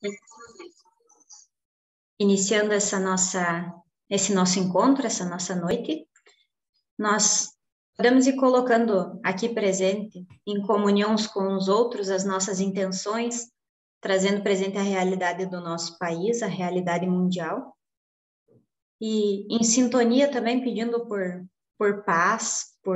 Iniciando esse nosso encontro, essa nossa noite, nós podemos ir colocando aqui presente, em comunhão uns com os outros, as nossas intenções, trazendo presente a realidade do nosso país, a realidade mundial, e em sintonia também pedindo por paz, por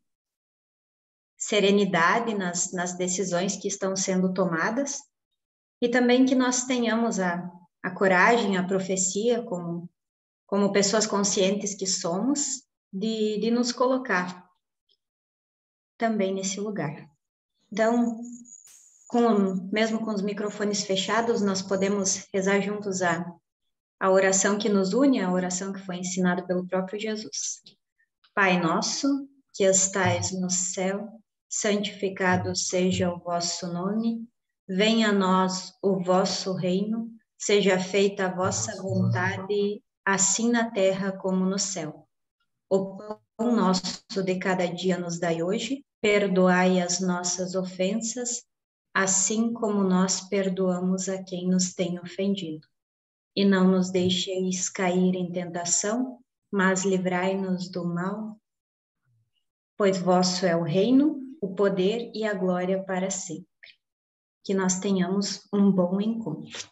serenidade nas decisões que estão sendo tomadas, e também que nós tenhamos a coragem, a profecia, como pessoas conscientes que somos, de nos colocar também nesse lugar. Então, mesmo com os microfones fechados, nós podemos rezar juntos a oração que nos une, a oração que foi ensinada pelo próprio Jesus. Pai nosso, que estais no céu, santificado seja o vosso nome, venha a nós o vosso reino, seja feita a vossa vontade, assim na terra como no céu. O pão nosso de cada dia nos dai hoje, perdoai as nossas ofensas, assim como nós perdoamos a quem nos tem ofendido. E não nos deixeis cair em tentação, mas livrai-nos do mal, pois vosso é o reino, o poder e a glória para sempre. Que nós tenhamos um bom encontro.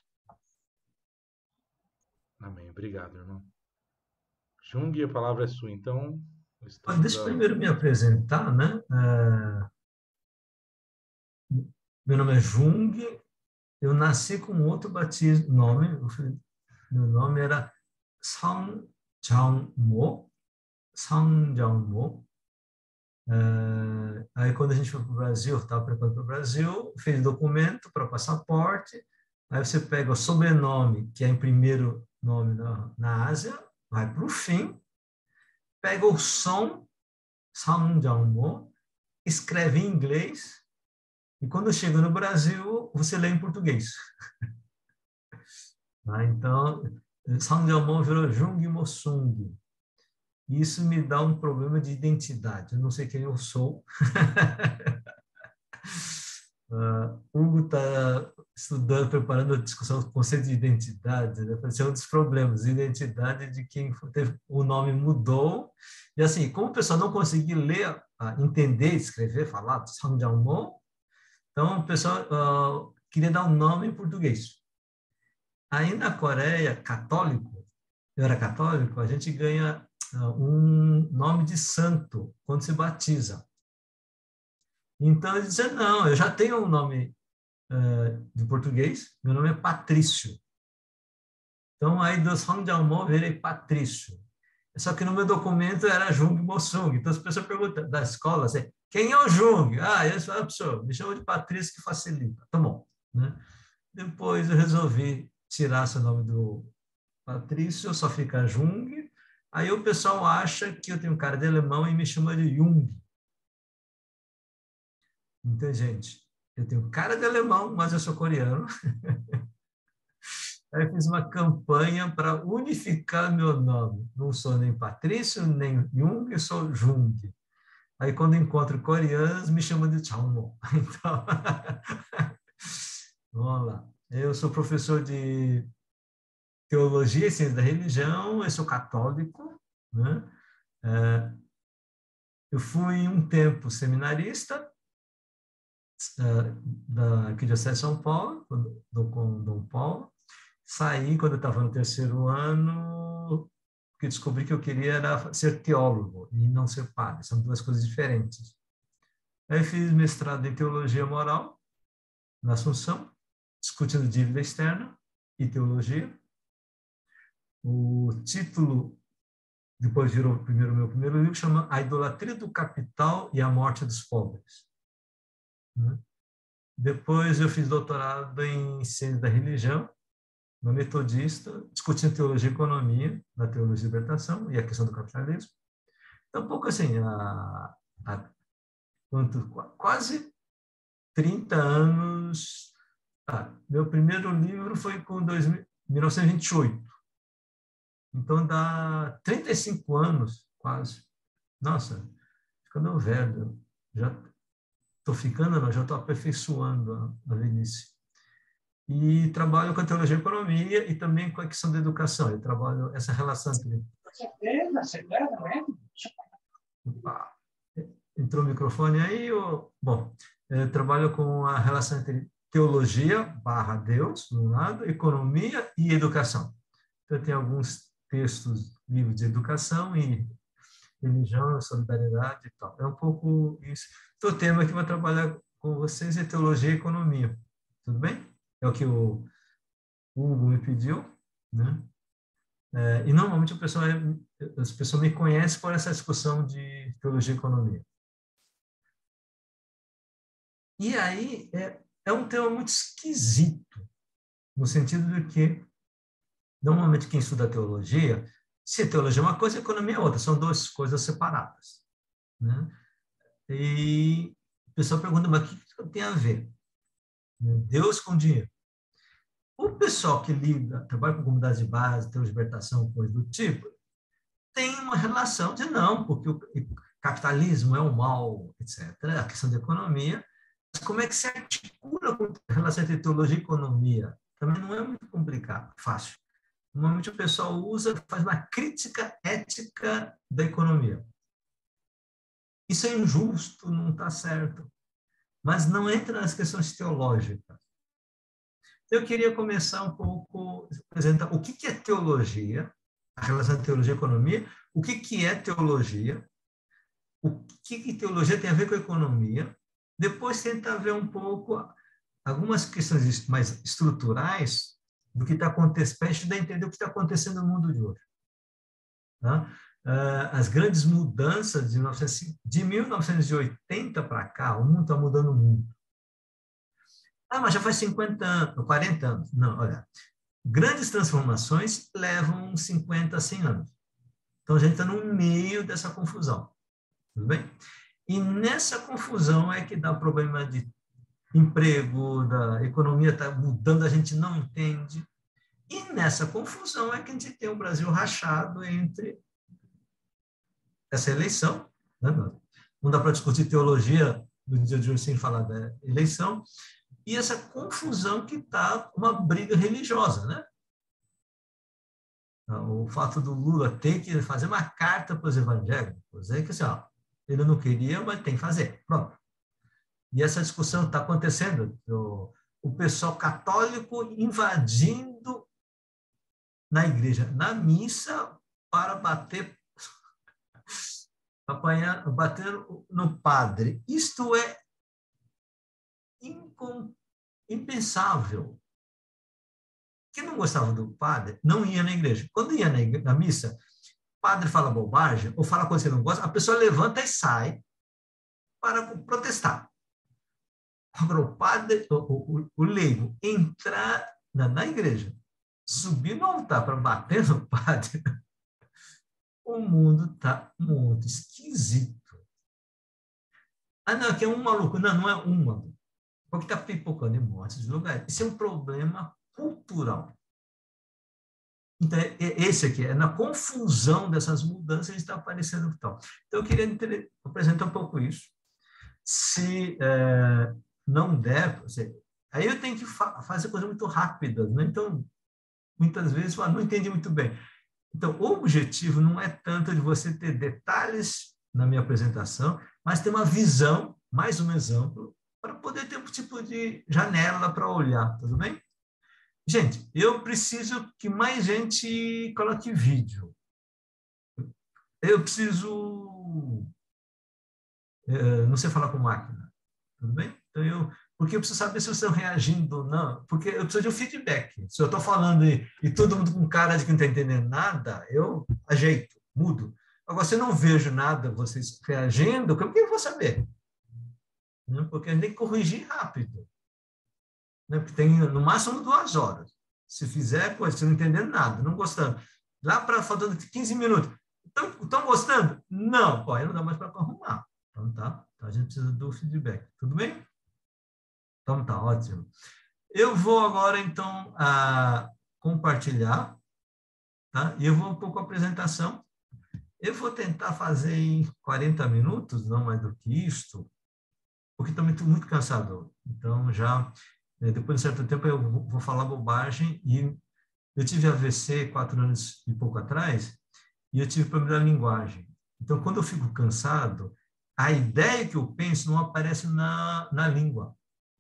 Amém. Obrigado, irmão. Jung, a palavra é sua, então. Deixa eu primeiro me apresentar, né? Meu nome é Jung, eu nasci com outro batismo, meu nome era Song Jang-mo, aí quando a gente foi para o Brasil, eu estava preparando para o Brasil, fez documento para passaporte, aí você pega o sobrenome, que é em primeiro nome na Ásia, vai para o fim, pega o som, Song Jang-mo, escreve em inglês, e quando chega no Brasil, você lê em português. Então, Song Jang-mo virou Jung Mo-sung. Isso me dá um problema de identidade. Eu não sei quem eu sou. Hugo está estudando, preparando a discussão do conceito de identidade. Né? Esse é um dos problemas. Identidade de quem o nome mudou. E assim, como o pessoal não conseguia ler, entender, escrever, falar, Song Jang-mo, então o pessoal queria dar um nome em português. Aí na Coreia, eu era católico, a gente ganha um nome de santo quando se batiza. Então ele dizia, não, eu já tenho um nome de português, meu nome é Patrício. Então aí do Song Jang-mo virei Patrício. Só que no meu documento era Jung Mo-sung. Então as pessoas perguntam da escola, assim, quem é o Jung? Eu falo, professor, me chama de Patrício que facilita. Tá bom. Né? Depois eu resolvi tirar esse nome do Patrício, só fica Jung. Aí o pessoal acha que eu tenho cara de alemão e me chama de Jung. Então, gente, eu tenho cara de alemão, mas eu sou coreano. Aí eu fiz uma campanha para unificar meu nome. Não sou nem Patrício, nem Jung, eu sou Jung. Aí, quando encontro coreanos, me chamam de Changmo. Então, vamos lá. Eu sou professor de Teologia e Ciência da Religião, eu sou católico, né? Eu fui um tempo seminarista da Arquidiocese de São Paulo, com Dom Paulo. Saí quando eu estava no terceiro ano, porque descobri que eu queria era ser teólogo e não ser padre, são duas coisas diferentes. Aí fiz mestrado em Teologia Moral, na Assunção, discutindo dívida externa e teologia. O título, depois virou meu primeiro livro, chama A Idolatria do Capital e a Morte dos Pobres. Depois eu fiz doutorado em Ciência da Religião, no Metodista, discutindo teologia e economia, na teologia de libertação e a questão do capitalismo. Então, um pouco assim, quase 30 anos. Meu primeiro livro foi com 1928. Então, dá 35 anos, quase. Nossa, ficando velho. Já estou ficando, não, já estou aperfeiçoando a velhice. e trabalho com a teologia e economia e também com a questão da educação. Eu trabalho essa relação entre... Opa, entrou o microfone aí? Bom, eu trabalho com a relação entre teologia / Deus, no lado, economia e educação. Então, eu tenho alguns textos, livros de educação e religião, solidariedade e tal. É um pouco isso. Então, o tema que eu vou trabalhar com vocês é teologia e economia. Tudo bem? É o que o Hugo me pediu, né? E normalmente as pessoas me conhecem por essa discussão de teologia e economia. E aí é um tema muito esquisito, no sentido de que, normalmente, quem estuda teologia, se teologia é uma coisa, economia é outra, são duas coisas separadas, né? E o pessoal pergunta, mas o que tem a ver Deus com dinheiro? O pessoal que trabalha com comunidade de base, tem libertação, coisa do tipo, tem uma relação de não, porque o capitalismo é o mal, etc. A questão da economia. Mas como é que se articula com a relação entre teologia e economia? Também não é muito complicado, fácil. Normalmente o pessoal faz uma crítica ética da economia. Isso é injusto, não está certo. Mas não entra nas questões teológicas. Eu queria começar um pouco, apresentar o que é teologia, a relação entre teologia e economia, o que é teologia, o que teologia tem a ver com a economia, depois tentar ver um pouco algumas questões mais estruturais do que está acontecendo, para a gente entender o que está acontecendo no mundo de hoje. Tá? As grandes mudanças de 1980 para cá, o mundo está mudando muito. Mas já faz 50 anos, 40 anos. Não, olha, grandes transformações levam 50 a 100 anos. Então, a gente está no meio dessa confusão. Tudo bem? E nessa confusão é que dá o problema de emprego, da economia está mudando, a gente não entende. E nessa confusão é que a gente tem o Brasil rachado entre essa eleição, né? Não dá para discutir teologia no dia de hoje sem falar da eleição, e essa confusão que está uma briga religiosa, né? O fato do Lula ter que fazer uma carta para os evangélicos, é que assim, ó, ele não queria, mas tem que fazer, pronto. E essa discussão está acontecendo, o pessoal católico invadindo na igreja, na missa, para bater no padre. Isto é impensável. Quem não gostava do padre não ia na igreja. Quando ia na missa, o padre fala bobagem ou fala coisa que não gosta, a pessoa levanta e sai para protestar. Agora, o padre, o leigo, entrar na igreja, subir no altar para bater no padre, o mundo está muito esquisito. Não, que é um maluco. Não é um maluco. Porque está pipocando em montes de lugares. Isso é um problema cultural. Então, esse aqui, na confusão dessas mudanças, está aparecendo tal. Então, eu queria apresentar um pouco isso. Se não der, aí eu tenho que fazer coisas muito rápidas, né? Então, muitas vezes, não entendi muito bem. Então, o objetivo não é tanto de você ter detalhes na minha apresentação, mas ter uma visão, mais um exemplo, para poder ter um tipo de janela para olhar, tudo bem? Gente, eu preciso que mais gente coloque vídeo. Eu preciso... não sei falar com máquina, tudo bem? Então, porque eu preciso saber se vocês estão reagindo ou não, porque eu preciso de um feedback. Se eu estou falando e todo mundo com cara de que não está entendendo nada, eu ajeito, mudo. Agora, se eu não vejo nada, vocês reagindo, como que eu vou saber? Porque a gente tem que corrigir rápido. Porque tem, no máximo, 2 horas. Se fizer, se não entendendo nada, não gostando. Lá para faltando 15 minutos. Estão gostando? Não. Aí não dá mais para arrumar. Então, tá. Então, a gente precisa do feedback. Tudo bem? Então, tá, ótimo. Eu vou agora, então, compartilhar. Tá? E eu vou um pouco a apresentação. Eu vou tentar fazer em 40 minutos, não mais do que isto, porque também estou muito cansado. Então, já Depois de um certo tempo eu vou falar bobagem, e eu tive AVC 4 anos e pouco atrás, e eu tive problema da linguagem. Então, quando eu fico cansado, a ideia que eu penso não aparece na língua.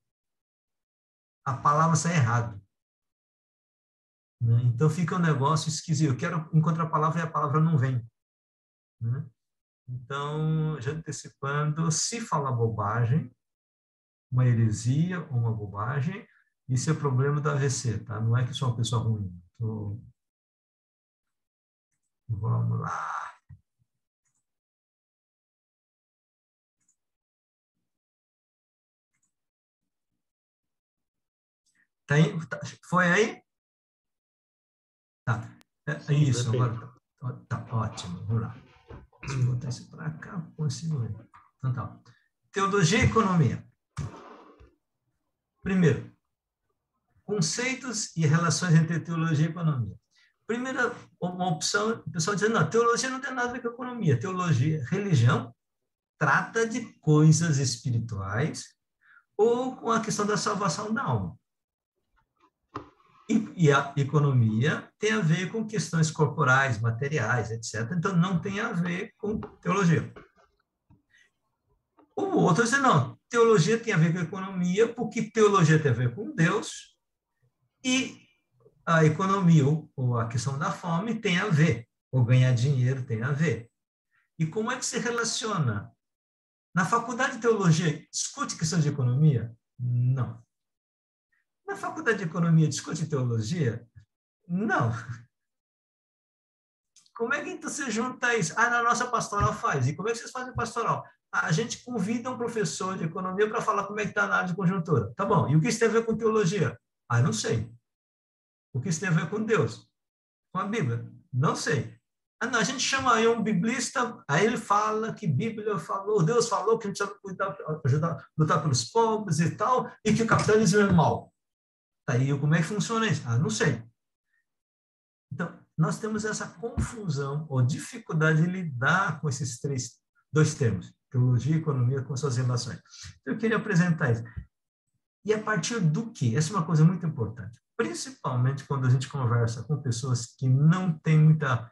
A palavra sai errado. Né? Então, fica um negócio esquisito. Eu quero encontrar a palavra e a palavra não vem. Né? Então, já antecipando, se falar bobagem, uma heresia ou uma bobagem, isso é problema do AVC, tá? Não é que sou uma pessoa ruim. Vamos lá. Tá aí? Foi aí? Tá. Sim, Isso, perfeito. agora tá ótimo. Vamos lá. Deixa eu botar isso para cá, consigo ver. Então tá. Teologia e economia. Primeiro, conceitos e relações entre teologia e economia. Primeira uma opção, o pessoal diz, não, teologia não tem nada a ver com economia. Teologia, religião, trata de coisas espirituais ou com a questão da salvação da alma. E a economia tem a ver com questões corporais, materiais, etc. Então, não tem a ver com teologia. O outro diz, não, teologia tem a ver com economia, porque teologia tem a ver com Deus, e a economia, ou a questão da fome, tem a ver, ou ganhar dinheiro tem a ver. E como é que se relaciona? Na faculdade de teologia, discute questão de economia? Não. Na faculdade de economia, discute teologia? Não. Como é que então você junta isso? Ah, na nossa pastoral faz. E como é que vocês fazem pastoral? A gente convida um professor de economia para falar como é que está a análise de conjuntura. Tá bom. E o que isso tem a ver com teologia? Ah, não sei. O que isso tem a ver com Deus? Com a Bíblia? Não sei. Ah, não, a gente chama aí um biblista, aí ele fala que Bíblia falou, Deus falou que a gente precisa cuidar, ajudar, lutar pelos pobres e tal, e que o capitalismo é mal. Tá aí, como é que funciona isso? Ah, não sei. Então, nós temos essa confusão ou dificuldade de lidar com esses dois termos, teologia e economia, com suas relações. Então, eu queria apresentar isso. E a partir do quê? Essa é uma coisa muito importante. Principalmente quando a gente conversa com pessoas que não têm muita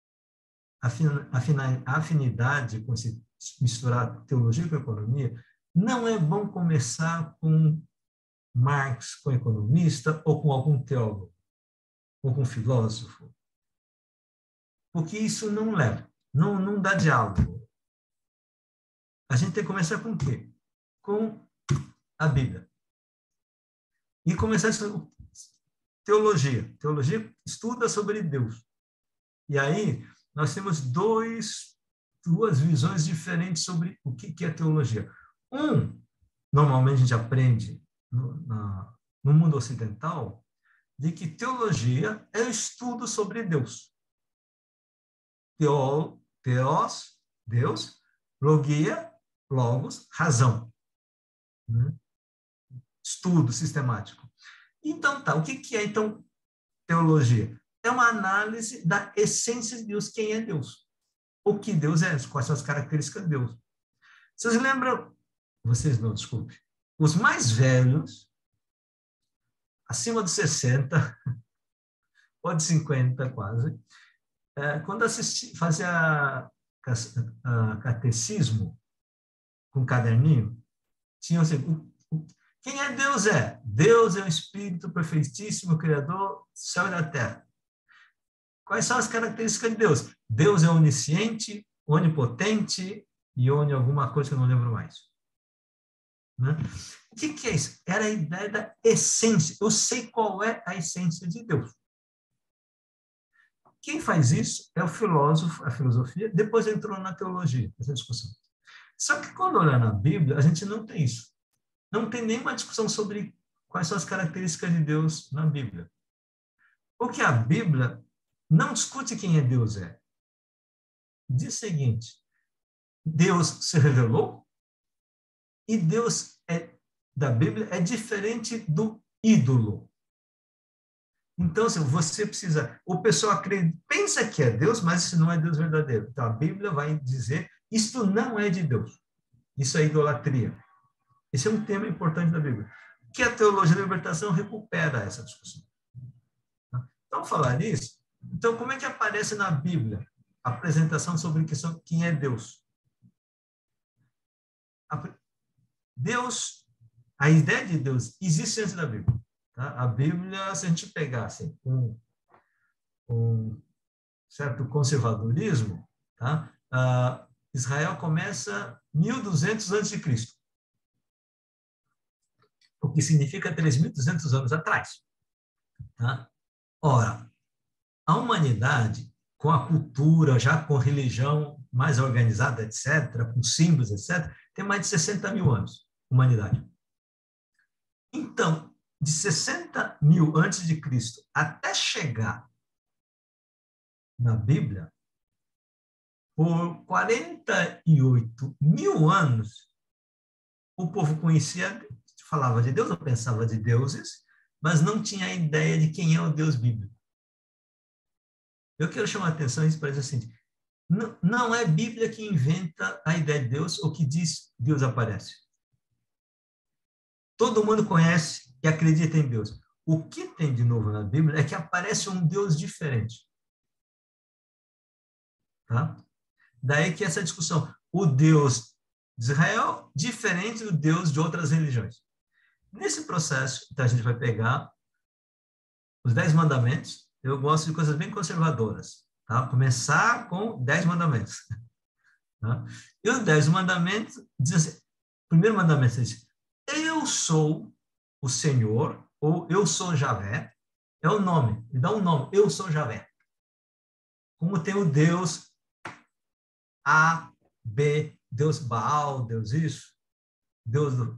afinidade com se misturar teologia com economia, não é bom começar com Marx, com economista, ou com algum teólogo, ou com filósofo, porque isso não leva, não dá diálogo. A gente tem que começar com o quê? Com a Bíblia. E começar a teologia. Teologia estuda sobre Deus. E aí, nós temos duas visões diferentes sobre o que é teologia. Normalmente a gente aprende no mundo ocidental, de que teologia é o estudo sobre Deus. Theos, Deus, logia, logos, razão. Estudo sistemático. Então, tá, o que é, então, teologia? É uma análise da essência de Deus, quem é Deus. O que Deus é, quais são as características de Deus. Vocês lembram? Vocês não, desculpe. Os mais velhos, acima dos 60, ou de 50 quase, quando fazia catecismo com caderninho, tinha assim, quem é Deus é? Deus é o Espírito perfeitíssimo, Criador do céu e da terra. Quais são as características de Deus? Deus é onisciente, onipotente e alguma coisa que eu não lembro mais. Né? O que é isso? Era a ideia da essência. Eu sei qual é a essência de Deus. Quem faz isso é o filósofo, a filosofia, depois entrou na teologia, essa discussão. Só que quando olhar na Bíblia, a gente não tem isso. Não tem nenhuma discussão sobre quais são as características de Deus na Bíblia. Porque a Bíblia não discute quem é Deus é. Diz o seguinte, Deus se revelou e Deus da Bíblia é diferente do ídolo. Então, você precisa... O pessoal pensa que é Deus, mas isso não é Deus verdadeiro. Então, a Bíblia vai dizer, isto não é de Deus. Isso é idolatria. Esse é um tema importante da Bíblia. que a teologia da libertação recupera essa discussão. Então, falar nisso, então, como é que aparece na Bíblia a apresentação sobre quem é Deus? Deus, a ideia de Deus existe antes da Bíblia. Tá? A Bíblia, se a gente pegar assim, um certo conservadorismo, tá? Israel começa 1200 a.C., o que significa 3.200 anos atrás. Tá? Ora, a humanidade, com a cultura, já com religião mais organizada, etc., com símbolos, etc., tem mais de 60 mil anos, humanidade. Então, de 60 mil antes de Cristo até chegar na Bíblia, por 48 mil anos, o povo conhecia, falava de Deus, ou pensava de deuses, mas não tinha ideia de quem é o Deus bíblico. Eu quero chamar a atenção para dizer assim, não é Bíblia que inventa a ideia de Deus ou que diz Deus aparece. Todo mundo conhece e acredita em Deus. O que tem de novo na Bíblia é que aparece um Deus diferente. Tá? Daí que essa discussão, o Deus de Israel diferente do Deus de outras religiões. Nesse processo, então a gente vai pegar os 10 mandamentos. Eu gosto de coisas bem conservadoras. Tá? Começar com 10 mandamentos. Tá? E os 10 mandamentos dizem assim, o primeiro mandamento diz, eu sou o Senhor, ou eu sou Javé, é o nome, me dá um nome, eu sou Javé. Como tem o Deus A, B, Deus Baal, Deus isso, Deus do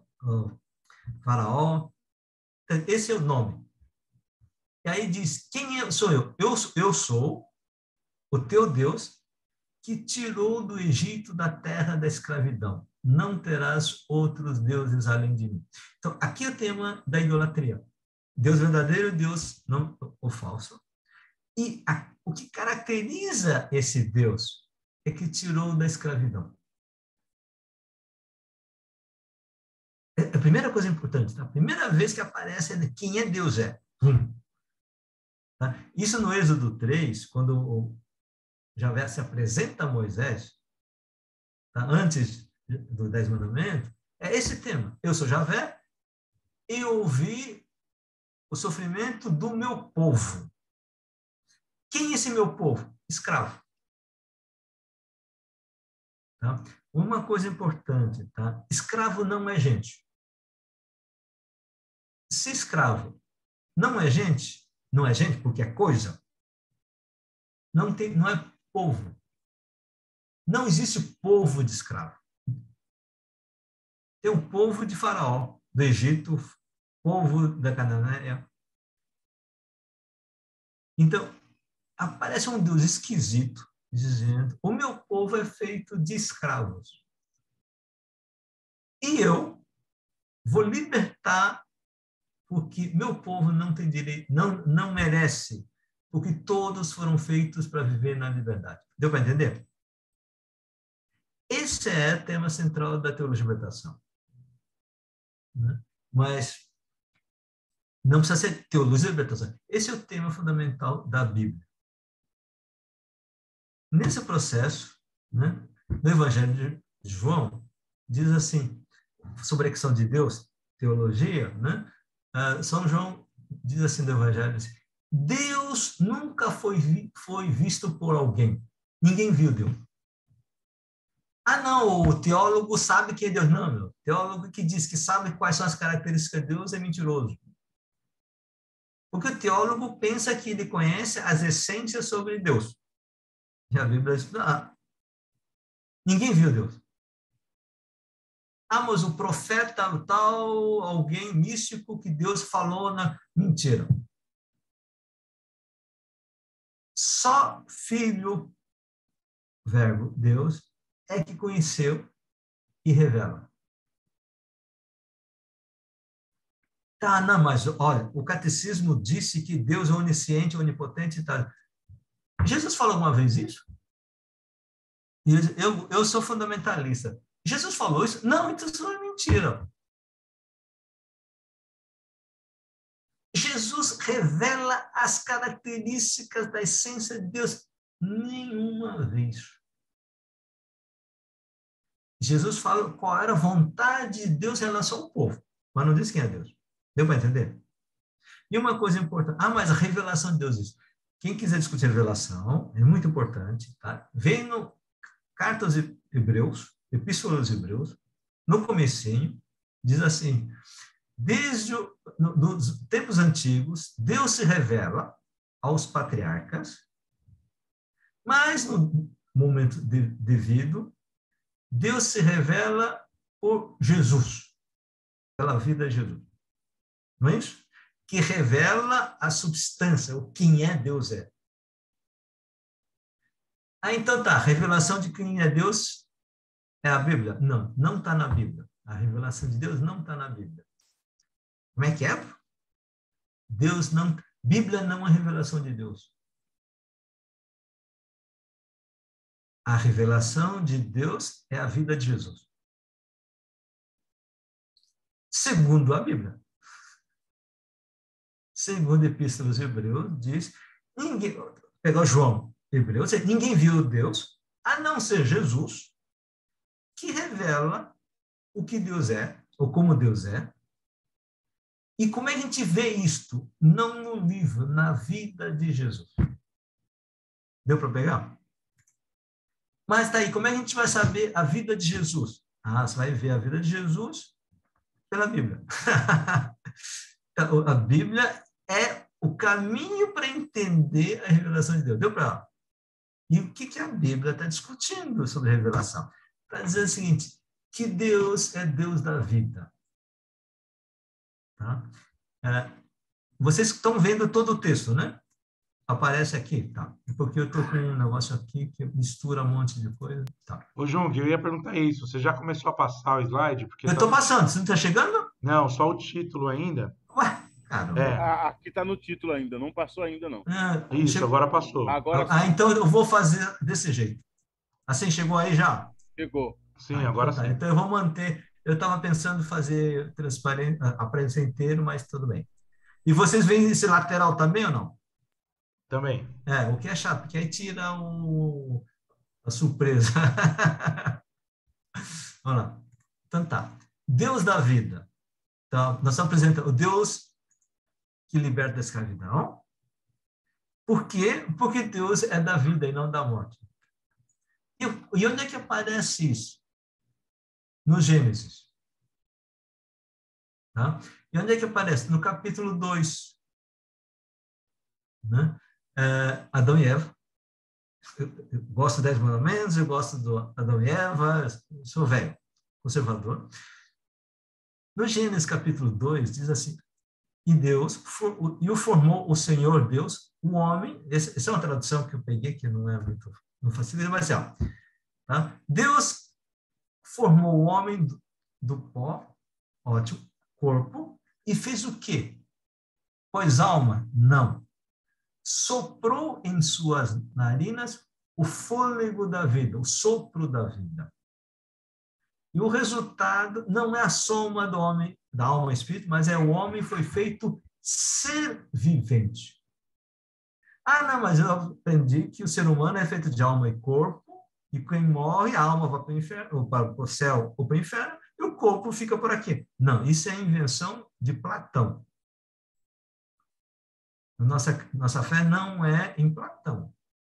Faraó. Esse é o nome. E aí diz, quem sou eu? Eu sou o teu Deus que tirou do Egito, da terra da escravidão. Não terás outros deuses além de mim. Então, aqui é o tema da idolatria. Deus verdadeiro, Deus não o falso. E o que caracteriza esse Deus é que tirou da escravidão. É a primeira coisa importante. Tá? A primeira vez que aparece é quem é Deus é. Tá? Isso no Êxodo 3, quando o Javé se apresenta a Moisés, tá? Antes do 10 mandamentos, é esse tema. Eu sou Javé e ouvi o sofrimento do meu povo. Quem é esse meu povo? Escravo. Tá? Uma coisa importante, tá? Escravo não é gente. Se escravo não é gente porque é coisa, não é povo. Não existe povo de escravo. Tem o povo de Faraó, do Egito, povo da Canaã. Então, aparece um Deus esquisito, dizendo, o meu povo é feito de escravos. E eu vou libertar porque meu povo não tem direito, não merece, porque todos foram feitos para viver na liberdade. Deu para entender? Esse é o tema central da teologia da libertação. Né? Mas não precisa ser teologia da libertação. Esse é o tema fundamental da Bíblia. Nesse processo, né, no Evangelho de João, diz assim, sobre a questão de Deus, teologia, né? São João diz assim no Evangelho, assim, Deus nunca foi visto por alguém. Ninguém viu Deus. Ah, não, o teólogo sabe que é Deus. Não, meu. O teólogo que diz que sabe quais são as características de Deus é mentiroso. Porque o teólogo pensa que ele conhece as essências sobre Deus. E a Bíblia diz, ninguém viu Deus. Ah, mas o profeta tal, alguém místico que Deus falou na... Mentira. Só Filho, Verbo, Deus, é que conheceu e revela. Tá, não, mas olha, o catecismo disse que Deus é onisciente, onipotente e tal. Jesus falou alguma vez isso? Eu sou fundamentalista. Jesus falou isso? Não, então isso é mentira. Jesus revela as características da essência de Deus nenhuma vez. Jesus fala qual era a vontade de Deus em relação ao povo, mas não disse quem é Deus. Deu para entender? E uma coisa importante, mas a revelação de Deus, isso. Quem quiser discutir a revelação, é muito importante, tá? Vem no Cartas aos Hebreus, Epístola aos Hebreus, no comecinho, diz assim, desde os tempos antigos, Deus se revela aos patriarcas, mas no momento devido, Deus se revela por Jesus, pela vida de Jesus. Não é isso? Que revela a substância, o quem é Deus é. Então tá, a revelação de quem é Deus é a Bíblia? Não, não está na Bíblia. A revelação de Deus não está na Bíblia. Como é que é? Bíblia não é revelação de Deus. A revelação de Deus é a vida de Jesus. Segundo a Bíblia. Segundo a Epístola aos Hebreus, diz, pegar João, Hebreus, ninguém viu Deus, a não ser Jesus, que revela o que Deus é, ou como Deus é. E como é que a gente vê isto? Não no livro, na vida de Jesus. Deu para pegar? Mas tá aí, como é que a gente vai saber a vida de Jesus? Você vai ver a vida de Jesus pela Bíblia. A Bíblia é o caminho para entender a revelação de Deus. Deu para ela? E o que a Bíblia está discutindo sobre a revelação? Para dizer o seguinte, que Deus é Deus da vida. Tá? Vocês estão vendo todo o texto, né? Aparece aqui, tá? Porque eu estou com um negócio aqui que mistura um monte de coisa. Tá. Ô, Jung, eu ia perguntar isso. Você já começou a passar o slide? Porque eu estou passando. Você não está chegando? Não, só o título ainda. Ué, caramba. Aqui está no título ainda. Não passou ainda, não. Isso, agora passou. Agora então eu vou fazer desse jeito. Assim, chegou aí já? Chegou. Sim, agora então, sim. Então eu vou manter. Eu estava pensando em fazer transparente, a prensa inteira, mas tudo bem. E vocês veem esse lateral também ou não? Também. O que é chato, porque aí tira a surpresa. Vamos lá. Então tá. Deus da vida. Então, nós estamos apresentando o Deus que liberta da escravidão. Por quê? Porque Deus é da vida e não da morte. E onde é que aparece isso? No Gênesis. Tá? E onde é que aparece? No capítulo 2. Né? Adão e Eva. Eu gosto dos 10 mandamentos, eu gosto do Adão e Eva, eu sou velho, conservador. No Gênesis capítulo 2, diz assim, e o formou o Senhor Deus, o homem, essa é uma tradução que eu peguei, que não é muito, não facilita, mas tá? Deus formou o homem do pó, ótimo, corpo, e fez o quê? Pois alma? Não. Soprou em suas narinas o fôlego da vida, o sopro da vida. E o resultado não é a soma do homem, da alma e espírito, mas o homem foi feito ser vivente. Não, mas eu aprendi que o ser humano é feito de alma e corpo, e quem morre, a alma vai para o inferno, ou para o céu ou para o inferno, e o corpo fica por aqui. Não, isso é invenção de Platão. Nossa fé não é em Platão.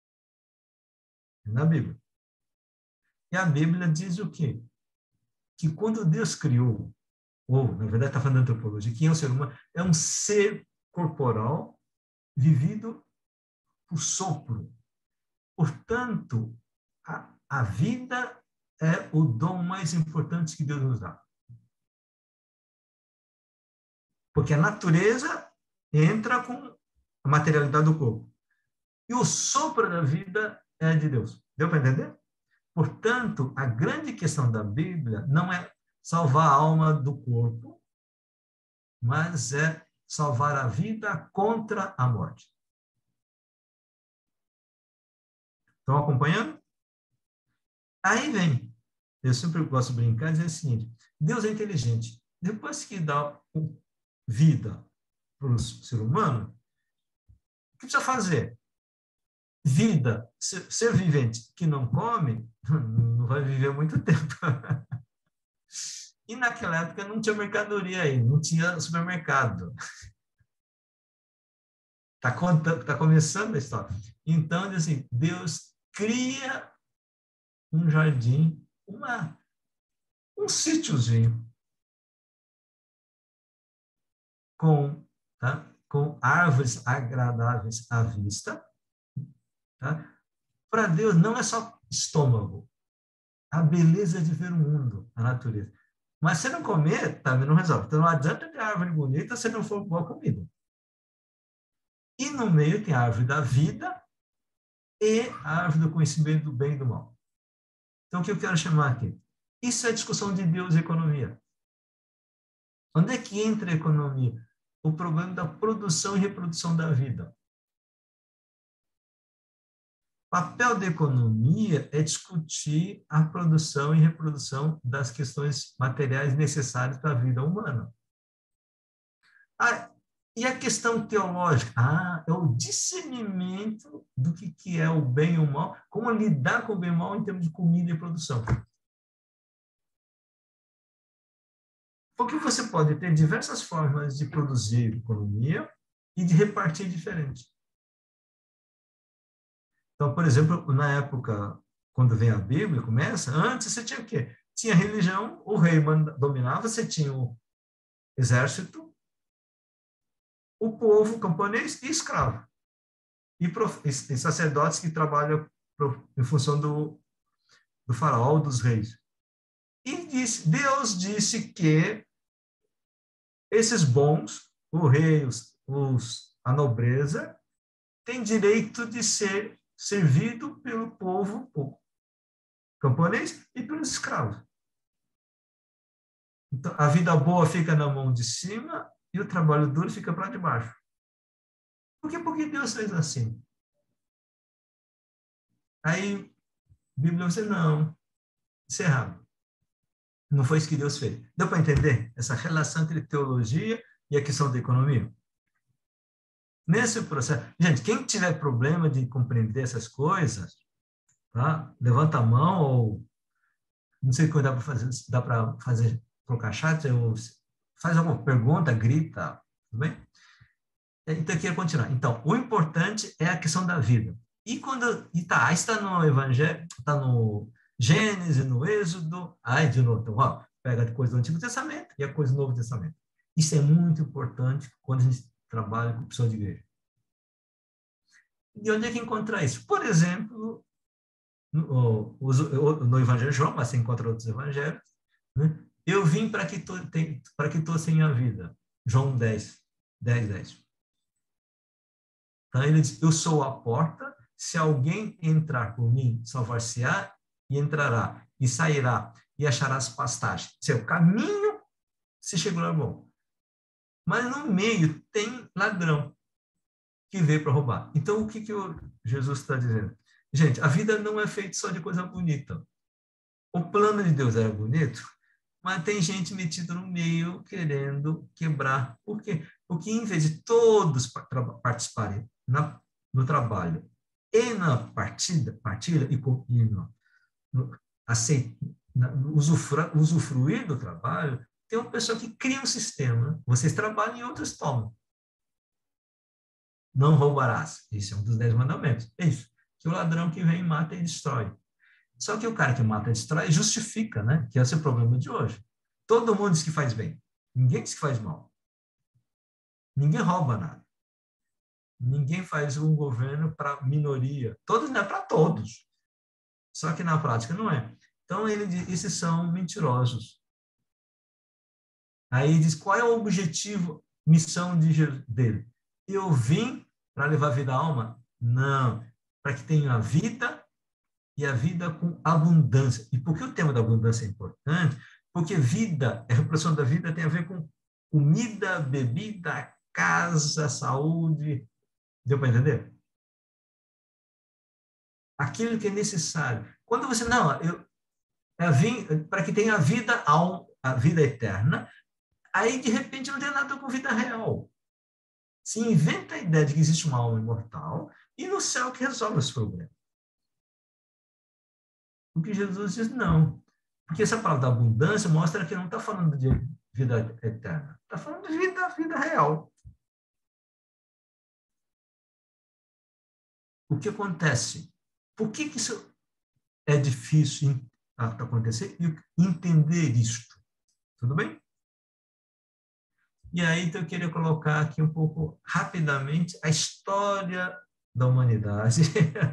É na Bíblia. E a Bíblia diz o quê? Que quando Deus criou, ou, na verdade, está falando de antropologia, quem é o ser humano? É um ser corporal vivido por sopro. Portanto, a vida é o dom mais importante que Deus nos dá. Porque a natureza entra com a materialidade do corpo. E o sopro da vida é de Deus. Deu para entender? Portanto, a grande questão da Bíblia não é salvar a alma do corpo, mas é salvar a vida contra a morte. Estão acompanhando? Aí vem, eu sempre gosto de brincar e dizer o seguinte, Deus é inteligente. Depois que dá vida o ser humano, o que precisa fazer? Vida, ser vivente que não come, não vai viver muito tempo. E naquela época não tinha mercadoria aí, não tinha supermercado. Tá começando a história. Então, assim, Deus cria um jardim, um sítiozinho com árvores agradáveis à vista. Tá? Para Deus não é só estômago, a beleza de ver o mundo, a natureza. Mas se não comer, também não resolve. Então não adianta ter árvore bonita se não for boa comida. E no meio tem a árvore da vida e a árvore do conhecimento do bem e do mal. Então o que eu quero chamar aqui? Isso é discussão de Deus e economia. Onde é que entra a economia? O problema da produção e reprodução da vida. O papel da economia é discutir a produção e reprodução das questões materiais necessárias para a vida humana. E a questão teológica? É o discernimento do que é o bem e o mal, como lidar com o bem e o mal em termos de comida e produção. Porque você pode ter diversas formas de produzir economia e de repartir diferente. Então, por exemplo, na época, quando vem a Bíblia, começa, antes você tinha o quê? Tinha religião, o rei dominava, você tinha o exército, o povo camponês e escravo. E sacerdotes que trabalham em função do faraó, dos reis. E Deus disse que esses bons, o rei, a nobreza, têm direito de ser servido pelo povo camponês e pelos escravos. Então, a vida boa fica na mão de cima e o trabalho duro fica para de baixo. Por quê? Porque Deus fez assim. Aí, a Bíblia diz, não, isso é errado. Não foi isso que Deus fez. Deu para entender essa relação entre teologia e a questão da economia? Nesse processo, gente, quem tiver problema de compreender essas coisas, tá? Levanta a mão ou não sei o que dá para fazer, colocar chat, ou faz alguma pergunta, grita, tudo bem? Então, eu quero continuar. Então, o importante é a questão da vida. E está no Evangelho, está no Gênesis, no Êxodo, de novo, então, pega a coisa do Antigo Testamento e a coisa do Novo Testamento. Isso é muito importante quando a gente trabalha com pessoas de igreja. E onde é que encontrar isso? Por exemplo, no Evangelho de João, mas você encontra outros evangelhos, né? Eu vim para que todos tenham a vida. João 10. Então, ele diz, eu sou a porta, se alguém entrar por mim, salvar-se-á e entrará, e sairá, e achará as pastagens. Seu caminho se chegou lá bom. Mas no meio tem ladrão que veio para roubar. Então, o que Jesus está dizendo? Gente, a vida não é feita só de coisa bonita. O plano de Deus era bonito, mas tem gente metida no meio querendo quebrar. Por quê? Porque em vez de todos participarem no trabalho e na partilha usufruir do trabalho, tem uma pessoa que cria um sistema. Vocês trabalham e outros tomam. Não roubarás. Esse é um dos 10 mandamentos. É isso. Que o ladrão que vem mata e destrói. Só que o cara que mata e destrói justifica, né? Que esse é o problema de hoje. Todo mundo diz que faz bem. Ninguém diz que faz mal. Ninguém rouba nada. Ninguém faz um governo para minoria. Todos não é para todos. Só que na prática não é. Então ele diz, esses são mentirosos. Aí diz, qual é o objetivo, missão dele? Eu vim para levar vida à alma? Não. Para que tenha a vida e a vida com abundância. E por que o tema da abundância é importante? Porque vida, a reprodução da vida tem a ver com comida, bebida, casa, saúde. Deu para entender? Aquilo que é necessário. Quando você, eu vim para que tenha a vida eterna, aí de repente não tem nada com vida real. se inventa a ideia de que existe uma alma imortal e no céu que resolve esse problema. O que Jesus diz, não. Porque essa palavra da abundância mostra que não está falando de vida eterna. Está falando de vida real. O que acontece? Por que isso é difícil acontecer e entender isto? Tudo bem? E aí, então, eu queria colocar aqui um pouco, rapidamente, a história da humanidade.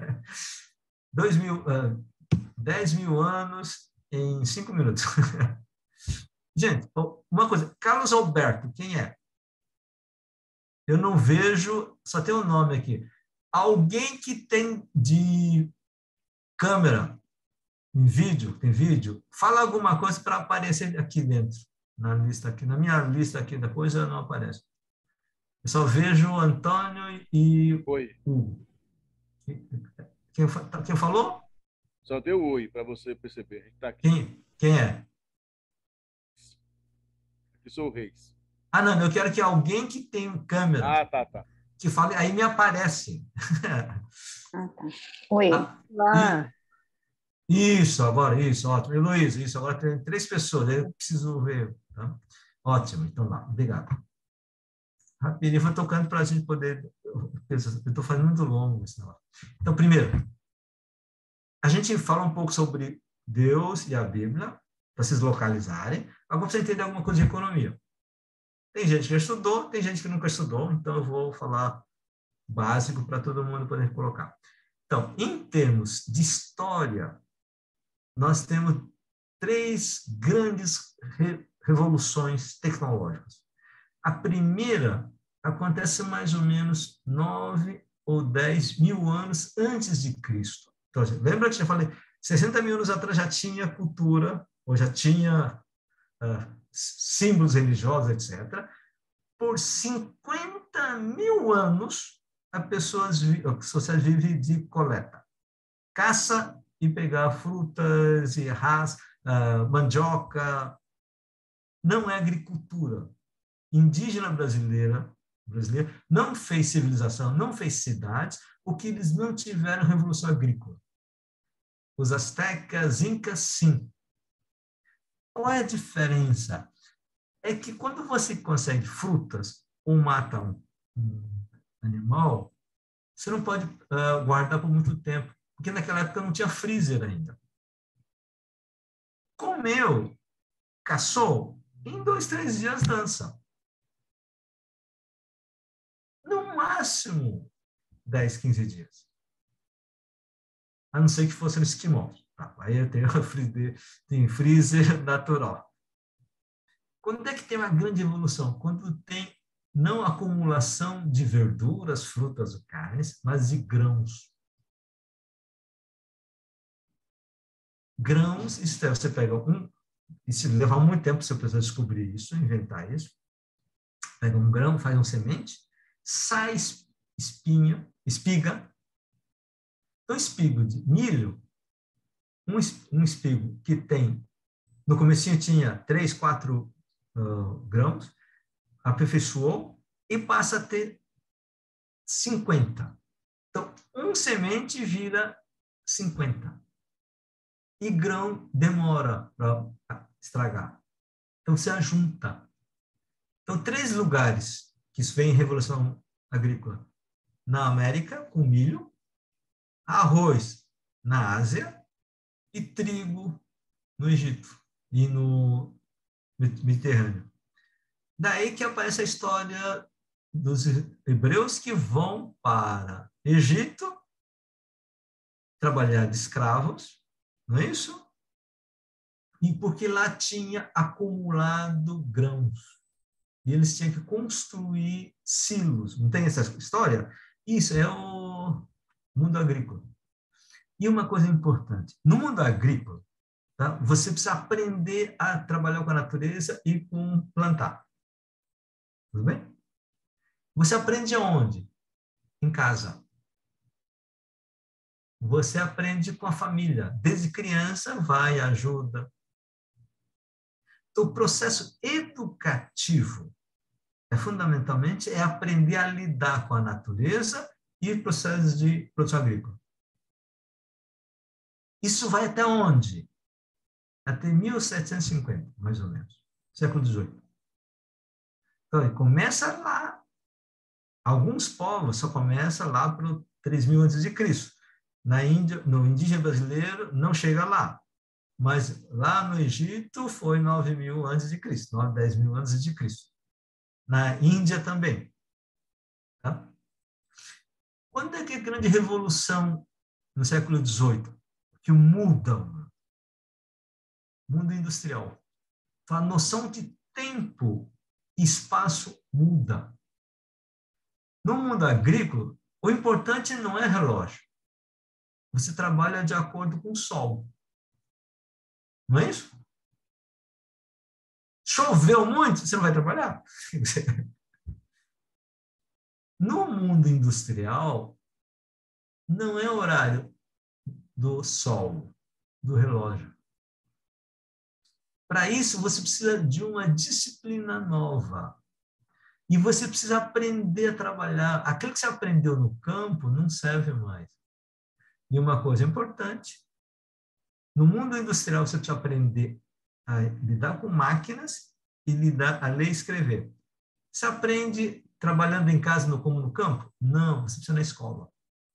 10 mil anos em 5 minutos. Gente, uma coisa, Carlos Alberto, quem é? Eu não vejo, só tem um nome aqui. Alguém que tem de câmera, em vídeo, tem vídeo, fala alguma coisa para aparecer aqui dentro, na lista aqui. Na minha lista aqui depois eu não aparece. Eu só vejo o Antônio e Oi. o quem falou? Só deu oi para você perceber. A gente tá aqui. Quem é? Eu sou o Reis. Ah, não, eu quero que alguém que tem câmera, Tá. que fale, aí me aparece. Tá. Oi. Isso, agora, isso, ótimo. E Luiz, isso, agora tem 3 pessoas, eu preciso ver. Tá? Ótimo, então lá, obrigado. Rapidinho, vou tocando para a gente poder. Eu estou fazendo muito longo esse negócio. Então, primeiro, a gente fala um pouco sobre Deus e a Bíblia, para vocês localizarem. Agora, você entender alguma coisa de economia. Tem gente que já estudou, tem gente que nunca estudou, então eu vou falar básico para todo mundo poder colocar. Então, em termos de história, nós temos 3 grandes revoluções tecnológicas. A primeira acontece mais ou menos 9 ou 10 mil anos antes de Cristo. Então, lembra que eu falei, 60 mil anos atrás já tinha cultura, ou já tinha símbolos religiosos, etc. Por 50 mil anos, a sociedade vive de coleta. Caça e pegar frutas e mandioca. Não é agricultura. Indígena brasileira não fez civilização, não fez cidades, porque eles não tiveram revolução agrícola. Os astecas, incas, sim. Qual é a diferença? É que quando você consegue frutas ou mata um animal, você não pode guardar por muito tempo, porque naquela época não tinha freezer ainda. Comeu, caçou, em 2, 3 dias dança. No máximo 10, 15 dias. A não ser que fosse no esquimó. Tá, aí eu tenho freezer natural. Quando é que tem uma grande evolução? Quando tem não acumulação de verduras, frutas ou carnes, mas de grãos. Grãos, você pega e se levar muito tempo você precisa descobrir isso, inventar isso. Pega um grão, faz uma semente, sai espiga. Então, espigo de milho, um espigo que tem, no comecinho tinha 3, 4 grãos, aperfeiçoou e passa a ter 50. Então, semente vira 50. E grão demora para estragar. Então, se ajunta. Então, 3 lugares que isso vem em Revolução Agrícola. Na América, com milho, arroz na Ásia e trigo no Egito e no Mediterrâneo. Daí que aparece a história dos hebreus que vão para Egito trabalhar de escravos, não é isso? E porque lá tinha acumulado grãos. E eles tinham que construir silos. Não tem essa história? Isso é o mundo agrícola. E uma coisa importante, no mundo agrícola, tá, você precisa aprender a trabalhar com a natureza e com plantar. Tudo bem? Você aprende aonde? Em casa. Você aprende com a família. Desde criança, vai, ajuda. Então, o processo educativo Fundamentalmente aprender a lidar com a natureza e processos de produção agrícola. Isso vai até onde? Até 1750, mais ou menos, século XVIII. Então, começa lá. Alguns povos só começam lá para o 3000 a.C. Na Índia, no indígena brasileiro, não chega lá. Mas lá no Egito foi 9.000 a.C., 10.000 a.C. Na Índia também. Tá? Quando é que a grande revolução no século XVIII? Que muda o mundo industrial. Então, a noção de tempo e espaço muda. No mundo agrícola, o importante não é relógio. Você trabalha de acordo com o sol. Não é isso? Choveu muito, você não vai trabalhar. No mundo industrial, não é horário do sol, do relógio. Para isso, você precisa de uma disciplina nova. E você precisa aprender a trabalhar. Aquilo que você aprendeu no campo não serve mais. E uma coisa importante, no mundo industrial você precisa aprender a lidar com máquinas e a ler e escrever. Você aprende trabalhando em casa como no campo? Não, você precisa ir na escola.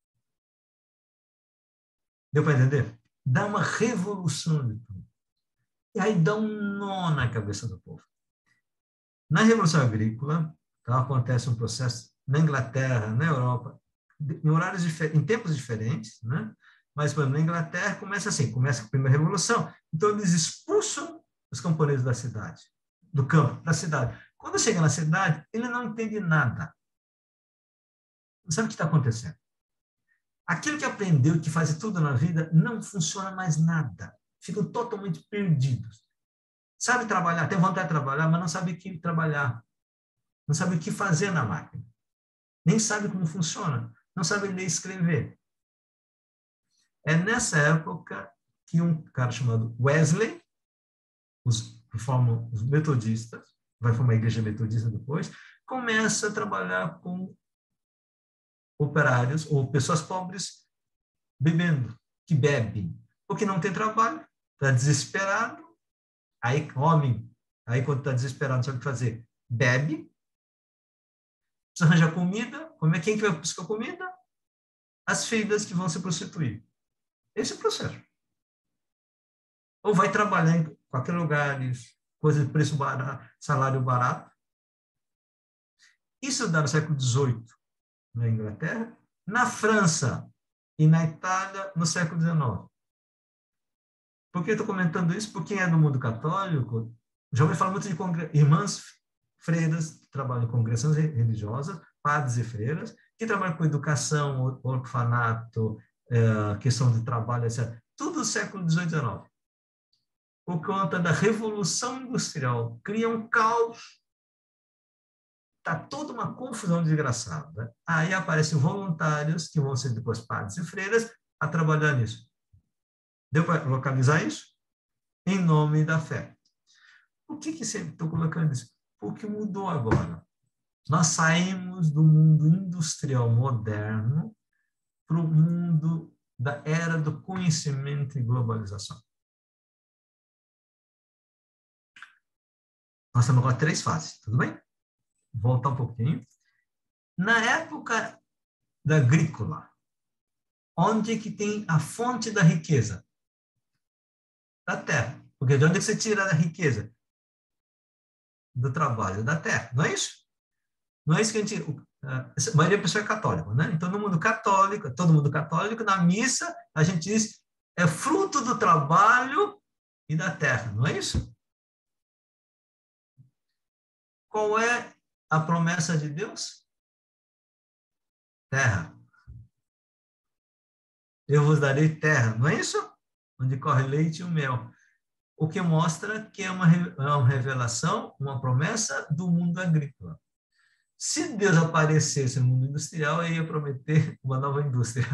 Deu para entender? Dá uma revolução de tudo. E aí dá um nó na cabeça do povo. Na Revolução Agrícola, tá, acontece um processo na Inglaterra, na Europa, em horários em tempos diferentes, né? Mas, por exemplo, na Inglaterra começa assim, começa a primeira revolução, então eles expulsam os camponeses da cidade, do campo, da cidade. Quando chega na cidade, ele não entende nada. Não sabe o que está acontecendo. Aquilo que aprendeu, que faz tudo na vida, não funciona mais nada. Ficam totalmente perdidos. Sabe trabalhar, tem vontade de trabalhar, mas não sabe o que trabalhar. Não sabe o que fazer na máquina. Nem sabe como funciona. Não sabe ler e escrever. É nessa época que um cara chamado Wesley, que formam os metodistas, vai formar a igreja metodista depois, começa a trabalhar com operários ou pessoas pobres bebendo, que bebem, porque não tem trabalho, está desesperado, aí homem, aí quando está desesperado não sabe o que fazer, bebe, precisa arranjar comida, quem que vai buscar comida? As filhas que vão se prostituir. Esse é o processo. Ou vai trabalhar em qualquer lugar, coisa de preço barato, salário barato. Isso dá no século XVIII, na Inglaterra, na França e na Itália, no século XIX. Por que estou comentando isso? Porque quem é do mundo católico já ouviu falar muito de irmãs freiras que trabalham em congregações religiosas, padres e freiras, que trabalham com educação, orfanato, questão de trabalho, etc. Tudo do século XVIII e XIX. Por conta da Revolução Industrial, cria um caos. Está toda uma confusão desgraçada. Aí aparecem voluntários, que vão ser depois padres e freiras, a trabalhar nisso. Deu para localizar isso? Em nome da fé. Por que sempre estou colocando isso? Porque mudou agora. Nós saímos do mundo industrial moderno para o mundo da era do conhecimento e globalização. Nós temos agora 3 fases, tudo bem? Vou voltar um pouquinho. Na época da agrícola, onde que tem a fonte da riqueza? Da terra. Porque de onde você tira a riqueza? Do trabalho da terra, não é isso? Não é isso que a gente... A maioria da pessoa é católica, né? Então, no mundo católico, todo mundo católico, na missa, a gente diz é fruto do trabalho e da terra, não é isso? Qual é a promessa de Deus? Terra. Eu vos darei terra, não é isso? Onde corre leite e o mel. O que mostra que é uma revelação, uma promessa do mundo agrícola. Se Deus aparecesse no mundo industrial, ele ia prometer uma nova indústria.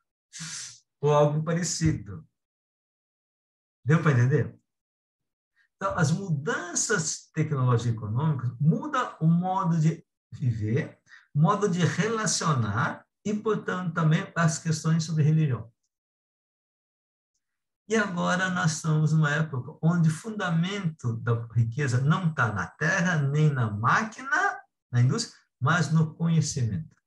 Ou algo parecido. Deu para entender? Então, as mudanças tecnológicas e econômicas mudam o modo de viver, o modo de relacionar e, portanto, também as questões sobre religião. E agora nós estamos numa época onde o fundamento da riqueza não está na terra, nem na máquina, na indústria, mas no conhecimento.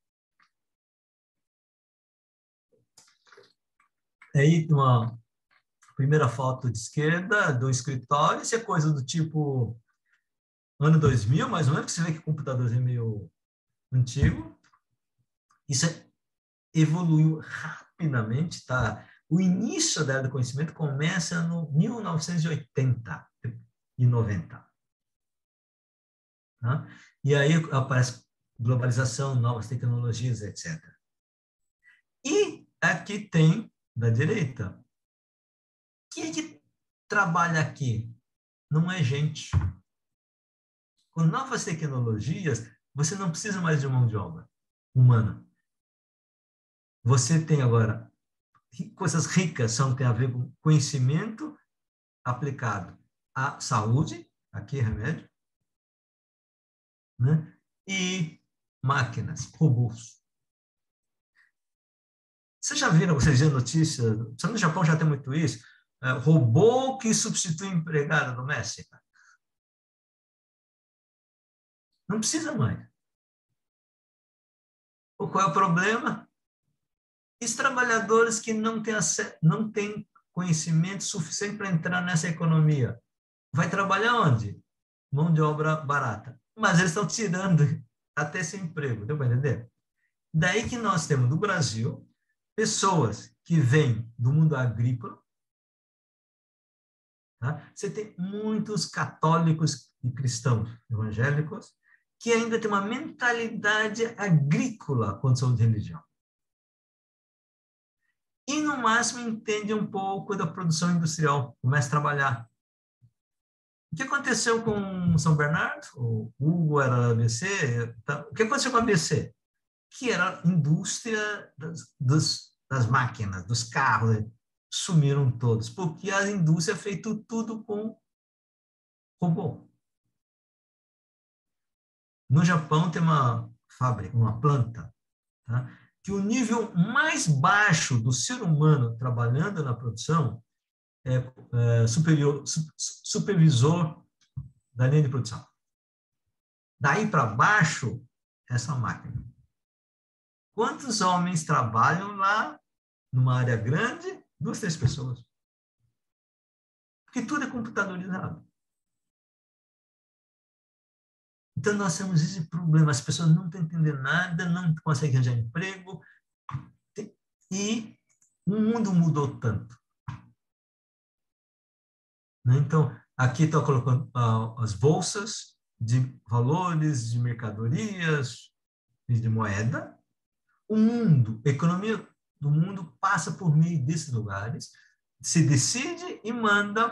Aí, uma primeira foto de esquerda do escritório, isso é coisa do tipo ano 2000, mais ou menos, que você vê que o computador é meio antigo. Isso evoluiu rapidamente, tá? O início da era do conhecimento começa no 1980 e 90. Tá? E aí aparece globalização, novas tecnologias, etc. E aqui tem, da direita, quem é que trabalha aqui? Não é gente. Com novas tecnologias, você não precisa mais de mão de obra humana. Você tem agora coisas ricas, tem a ver com conhecimento aplicado à saúde, aqui é remédio, né? E máquinas, robôs. Vocês já viram, vocês viram notícias, no Japão já tem muito isso, robô que substitui empregada doméstica. Não precisa mais. Qual é o problema? Os trabalhadores que não têm conhecimento suficiente para entrar nessa economia. Vai trabalhar onde? Mão de obra barata. Mas eles estão tirando até esse emprego, deu para entender? Daí que nós temos no Brasil pessoas que vêm do mundo agrícola. Tá? Você tem muitos católicos e cristãos evangélicos que ainda têm uma mentalidade agrícola quando são de religião. E, no máximo, entende um pouco da produção industrial, começa a trabalhar. O que aconteceu com São Bernardo? O Hugo era da ABC. O que aconteceu com a ABC? Que era a indústria das máquinas, dos carros. Sumiram todos, porque a indústria é feita tudo com robô. No Japão tem uma fábrica, uma planta, tá? Que o nível mais baixo do ser humano trabalhando na produção é supervisor da linha de produção. Daí para baixo, essa máquina. Quantos homens trabalham lá, numa área grande? 2, 3 pessoas. Porque tudo é computadorizado. Então, nós temos esse problema. As pessoas não estão entendendo nada, não conseguem arranjar emprego. E o mundo mudou tanto. Então, aqui estou colocando as bolsas de valores, de mercadorias e de moeda. O mundo, a economia do mundo passa por meio desses lugares, se decide e manda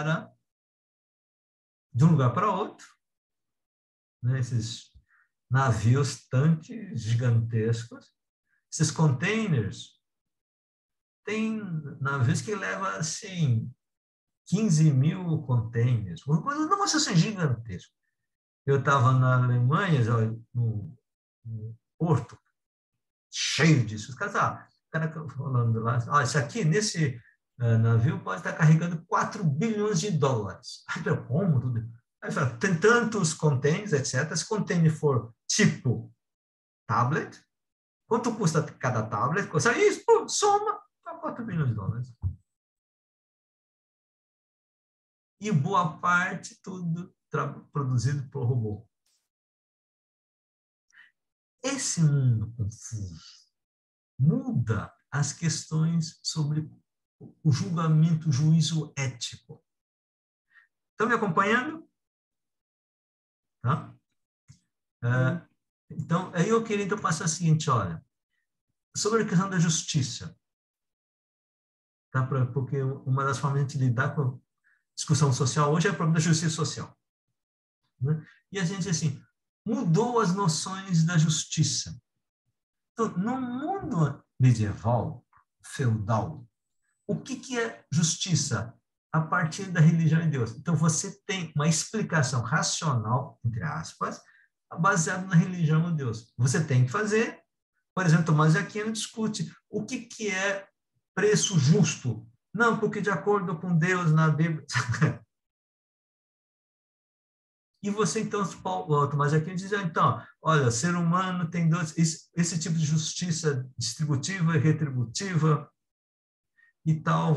de um lugar para outro, né? Esses navios, tanques gigantescos, esses containers, tem navios que levam, assim, 15 mil containers, uma coisa, não vai ser gigantesco. Eu estava na Alemanha, no Porto, cheio disso. Os caras, o cara falando lá, isso aqui, nesse navio, pode estar carregando 4 bilhões de dólares. Aí eu, como? Tudo? Aí fala, tem tantos containers, etc. Se container for tipo tablet, quanto custa cada tablet? Custa isso, pô, soma 4 bilhões de dólares. E boa parte, tudo produzido por robô. Esse mundo confuso muda as questões sobre o julgamento, o juízo ético. Estão me acompanhando? Tá? Então, aí eu queria então passar o seguinte, olha, sobre a questão da justiça, tá? Porque uma das formas de a gente lidar com a discussão social hoje é o problema da justiça social. Né? E a gente, assim, mudou as noções da justiça. Então, no mundo medieval, feudal, o que é justiça? a partir da religião em Deus. Então, você tem uma explicação racional, entre aspas, baseada na religião em Deus. Você tem que fazer, por exemplo, Tomás de Aquino discute o que é preço justo. Não, porque de acordo com Deus na Bíblia... E você, então, Tomás de Aquino diz, então, olha, ser humano tem esse tipo de justiça distributiva e retributiva e tal,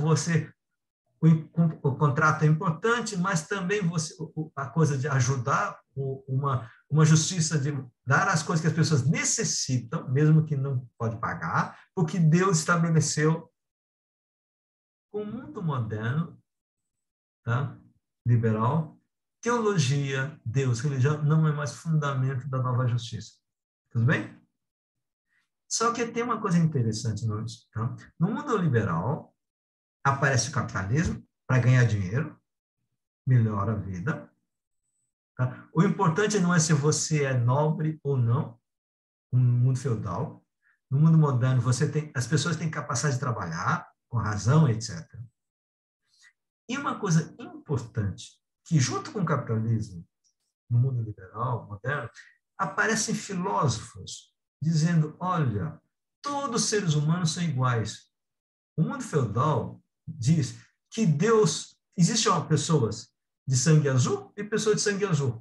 o contrato é importante, mas também a coisa de ajudar, uma justiça de dar as coisas que as pessoas necessitam, mesmo que não pode pagar, porque Deus estabeleceu. Com o mundo moderno, tá? Liberal, teologia, Deus, religião, não é mais fundamento da nova justiça. Tudo bem? Só que tem uma coisa interessante nisso. Tá? No mundo liberal, aparece o capitalismo para ganhar dinheiro, melhora a vida. Tá? O importante não é se você é nobre ou não, no mundo feudal. No mundo moderno, as pessoas têm capacidade de trabalhar, com razão, etc. E uma coisa importante, que junto com o capitalismo, no mundo liberal, moderno, aparecem filósofos dizendo, olha, todos os seres humanos são iguais. O mundo feudal diz que existem pessoas de sangue azul e pessoas de sangue azul.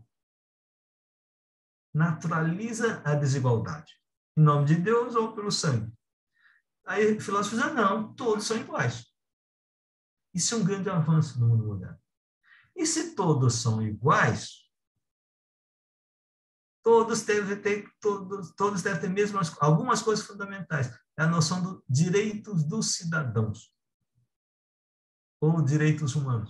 Naturaliza a desigualdade. Em nome de Deus ou pelo sangue. Aí filósofos dizem, não, todos são iguais. Isso é um grande avanço no mundo moderno. E se todos são iguais, todos devem ter algumas coisas fundamentais. É a noção dos direitos dos cidadãos, ou direitos humanos.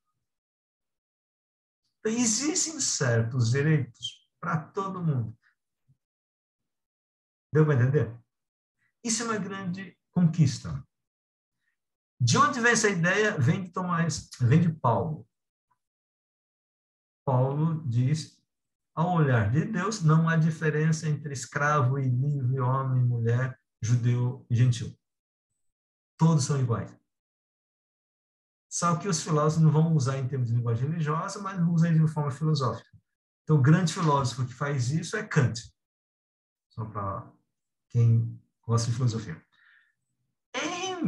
Então, existem certos direitos para todo mundo. Deu para entender? Isso é uma grande conquista. De onde vem essa ideia? Vem de Paulo. Paulo diz, ao olhar de Deus, não há diferença entre escravo e livre, homem, mulher, judeu e gentil. Todos são iguais. Só que os filósofos não vão usar em termos de linguagem religiosa, mas usam de forma filosófica. Então, o grande filósofo que faz isso é Kant. Só para quem gosta de filosofia. Em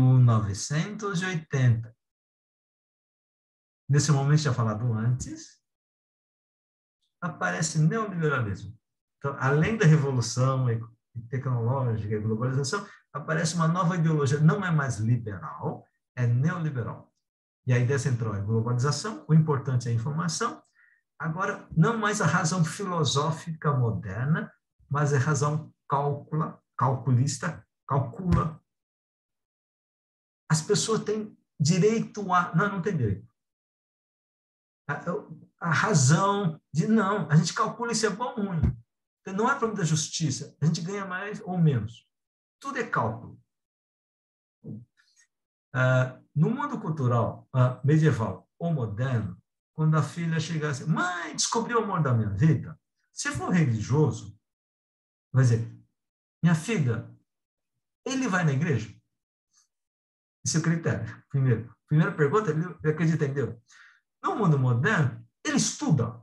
1980, nesse momento já falado antes, aparece neoliberalismo. Então, além da revolução tecnológica e globalização, aparece uma nova ideologia, não é mais liberal, é neoliberal. E a ideia central é globalização, o importante é a informação. Agora, não mais a razão filosófica moderna, mas a razão calculista, calcula. As pessoas têm direito a... Não tem direito. A razão de não, a gente calcula se é bom ou ruim. Então, não é problema da justiça, a gente ganha mais ou menos. Tudo é cálculo. No mundo cultural medieval ou moderno, quando a filha chega assim, mãe, descobri o amor da minha vida. Se for religioso, vai dizer, minha filha, ele vai na igreja? Esse é o critério. Primeira pergunta, ele acredita em Deus. No mundo moderno, ele estuda.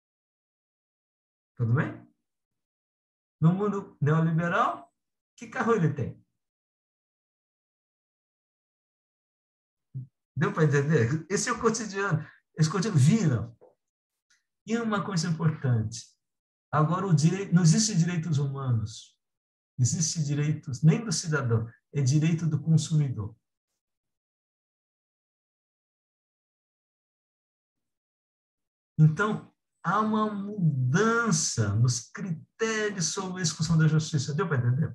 Tudo bem? No mundo neoliberal, que carro ele tem? Deu para entender? Esse é o cotidiano. Esse cotidiano vira. E uma coisa importante. Agora, não existem direitos humanos. Não existem direitos nem do cidadão. É direito do consumidor. Então, há uma mudança nos critérios sobre a execução da justiça. Deu para entender?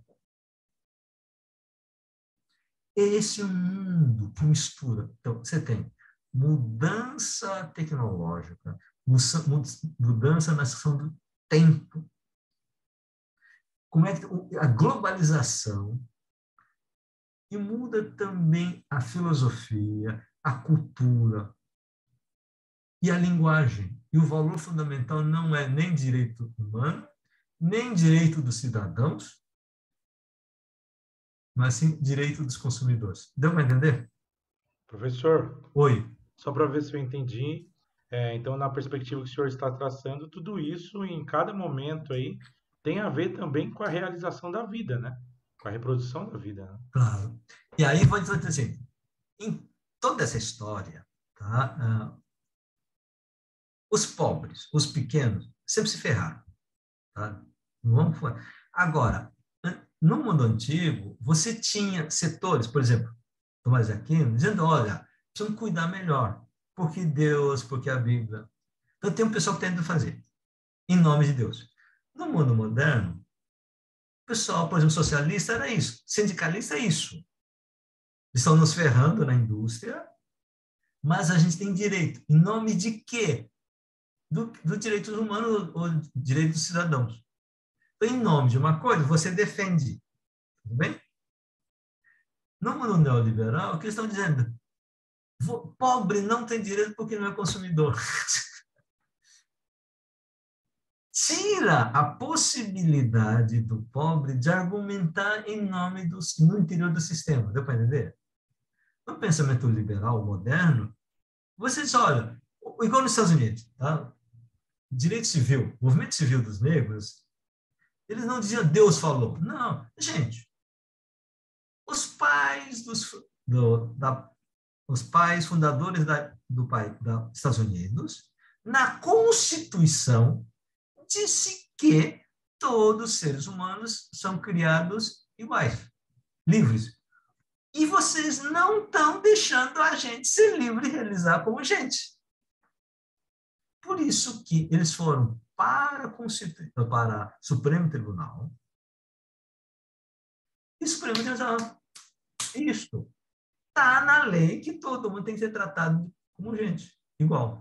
Esse é o mundo que mistura. Então, você tem mudança tecnológica, mudança na questão do tempo. Como é que a globalização e muda também a filosofia, a cultura e a linguagem. E o valor fundamental não é nem direito humano, nem direito dos cidadãos, mas sim direito dos consumidores. Deu para entender? Professor, Oi. Só para ver se eu entendi. Então, na perspectiva que o senhor está traçando, tudo isso em cada momento aí tem a ver também com a realização da vida, né? Com a reprodução da vida, né? Claro. E aí, vou dizer assim, em toda essa história, tá? Os pobres, os pequenos, sempre se ferraram. Tá? Vamos falar. Agora, no mundo antigo, você tinha setores, por exemplo, Tomás de Aquino, dizendo, olha, precisamos cuidar melhor, porque Deus, porque a Bíblia. Então, tem um pessoal que tenta fazer, em nome de Deus. No mundo moderno, o pessoal, por exemplo, socialista era isso, sindicalista é isso. Eles estão nos ferrando na indústria, mas a gente tem direito. Em nome de quê? Do direito humano ou direito dos cidadãos. Então, em nome de uma coisa, você defende. Tudo bem? No mundo neoliberal, o que eles estão dizendo? Pobre não tem direito porque não é consumidor. Tira a possibilidade do pobre de argumentar em nome no interior do sistema. Deu para entender? No pensamento liberal moderno, você diz, olha, igual nos Estados Unidos, tá? Direito civil, movimento civil dos negros, eles não diziam Deus falou. Não, gente, os pais os pais fundadores dos Estados Unidos, na Constituição, disse que todos os seres humanos são criados iguais, livres. E vocês não estão deixando a gente ser livre e realizar como gente. Por isso que eles foram para o Supremo Tribunal. E o Supremo Tribunal, isto está na lei que todo mundo tem que ser tratado como gente, igual.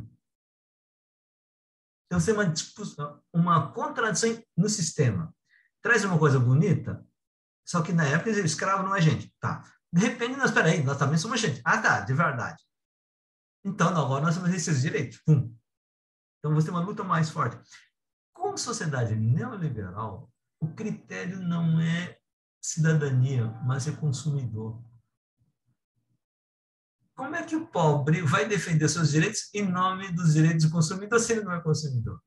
Então, você tem uma contradição no sistema. Traz uma coisa bonita, só que na época o escravo não é gente. Tá. De repente, espera aí, nós também somos gente. Ah, tá, de verdade. Então, agora nós temos esses direitos. Pum. Então, você tem uma luta mais forte. Com sociedade neoliberal, o critério não é cidadania, mas é consumidor. Como é que o pobre vai defender seus direitos em nome dos direitos do consumidor se ele não é consumidor?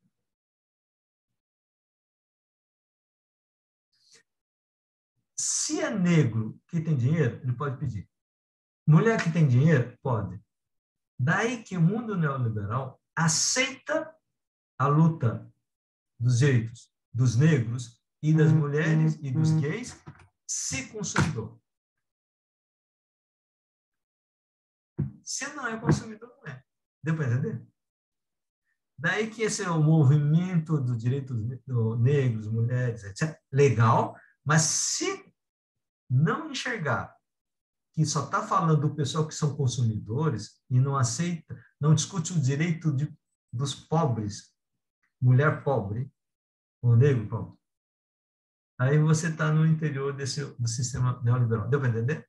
Se é negro que tem dinheiro, ele pode pedir. Mulher que tem dinheiro, pode. Daí que o mundo neoliberal aceita a luta dos direitos dos negros e das mulheres e dos gays se consumidor. Se não é consumidor, não é. Deu para entender? Daí que esse é o movimento do direito dos negros, mulheres, etc. Legal, mas se não enxergar que só está falando do pessoal que são consumidores e não aceita, não discute o direito dos pobres, mulher pobre, ou negro pobre, aí você está no interior do sistema neoliberal. Deu para entender?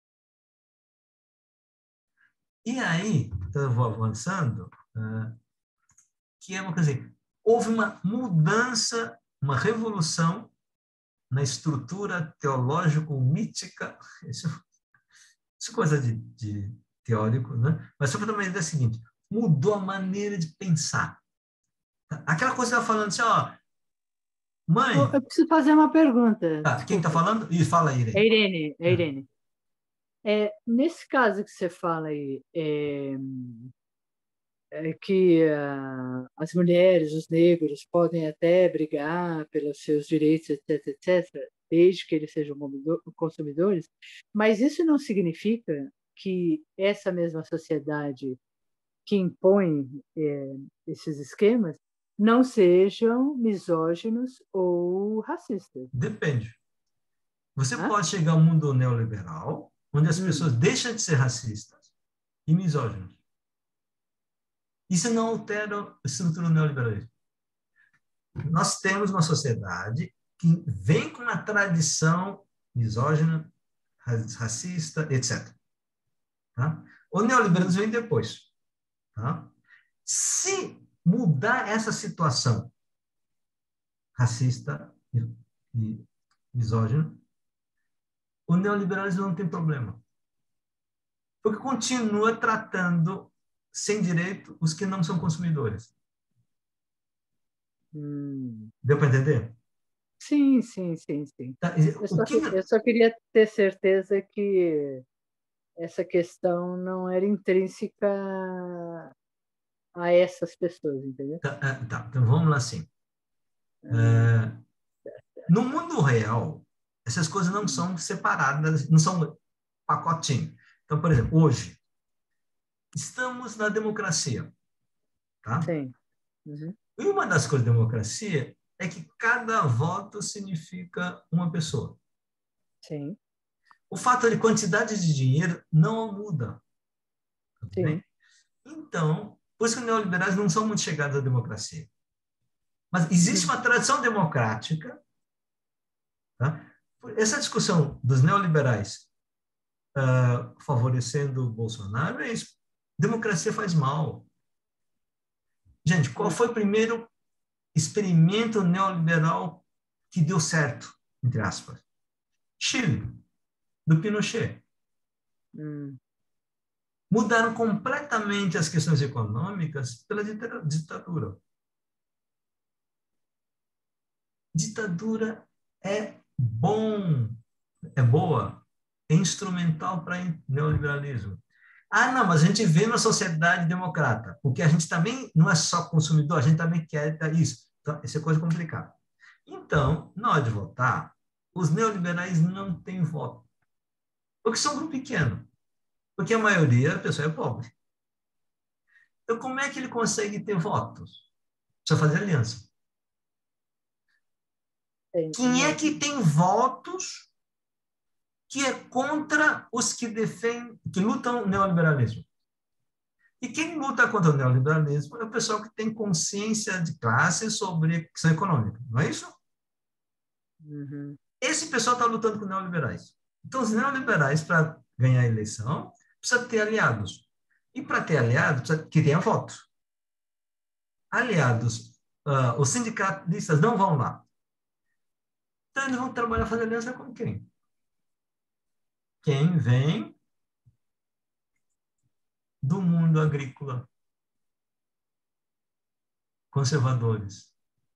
E aí, então eu vou avançando, que é uma coisa assim, houve uma mudança, uma revolução na estrutura teológico-mítica, isso é coisa de teórico, né? Mas só para dar uma ideia seguinte, mudou a maneira de pensar. Aquela coisa que eu estava falando assim, ó, mãe... Eu preciso fazer uma pergunta. Tá, quem está falando? Ih, fala aí, Irene. É Irene, é Irene. Nesse caso que você fala aí, que as mulheres, os negros podem até brigar pelos seus direitos, etc., etc., desde que eles sejam consumidores, mas isso não significa que essa mesma sociedade que impõe esses esquemas não sejam misóginos ou racistas. Depende. Você pode chegar ao mundo neoliberal, onde as pessoas deixam de ser racistas e misóginas. Isso não altera a estrutura do neoliberalismo. Nós temos uma sociedade que vem com uma tradição misógina, racista, etc. Tá? O neoliberalismo vem depois. Tá? Se mudar essa situação racista e misógina, o neoliberalismo não tem problema. porque continua tratando sem direito os que não são consumidores. Deu para entender? Sim, sim, sim, sim. Tá, Eu só queria ter certeza que essa questão não era intrínseca a essas pessoas, entendeu? tá, então vamos lá assim. No mundo real, essas coisas não são separadas, não são pacotinho. Então, por exemplo, hoje, estamos na democracia, tá? Sim. Uhum. E uma das coisas da democracia é que cada voto significa uma pessoa. Sim. O fato de quantidade de dinheiro não muda. Tá bem? Então, por isso que os neoliberais não são muito chegados à democracia. Mas existe uma tradição democrática. Tá? Essa discussão dos neoliberais favorecendo o Bolsonaro é isso. Democracia faz mal. Gente, qual foi o primeiro experimento neoliberal que deu certo, entre aspas? Chile, do Pinochet. Mudaram completamente as questões econômicas pela ditadura. Ditadura é bom, é boa, é instrumental para neoliberalismo. Ah, não, mas a gente vê na sociedade democrata, porque a gente também não é só consumidor, a gente também quer isso. Então, isso é coisa complicada. Então, na hora de votar, os neoliberais não têm voto, porque são um grupo pequeno, porque a maioria da pessoa é pobre. Então, como é que ele consegue ter votos? Precisa fazer aliança. Quem é que tem votos que é contra os que defendem, que lutam o neoliberalismo? E quem luta contra o neoliberalismo é o pessoal que tem consciência de classe sobre questão econômica, não é isso? Esse pessoal está lutando com os neoliberais. Então, os neoliberais, para ganhar a eleição, precisa ter aliados. E para ter aliados, precisa que tenha votos. Aliados, os sindicalistas não vão lá. Então, eles vão trabalhar, fazer aliança com quem? Quem vem do mundo agrícola. Conservadores.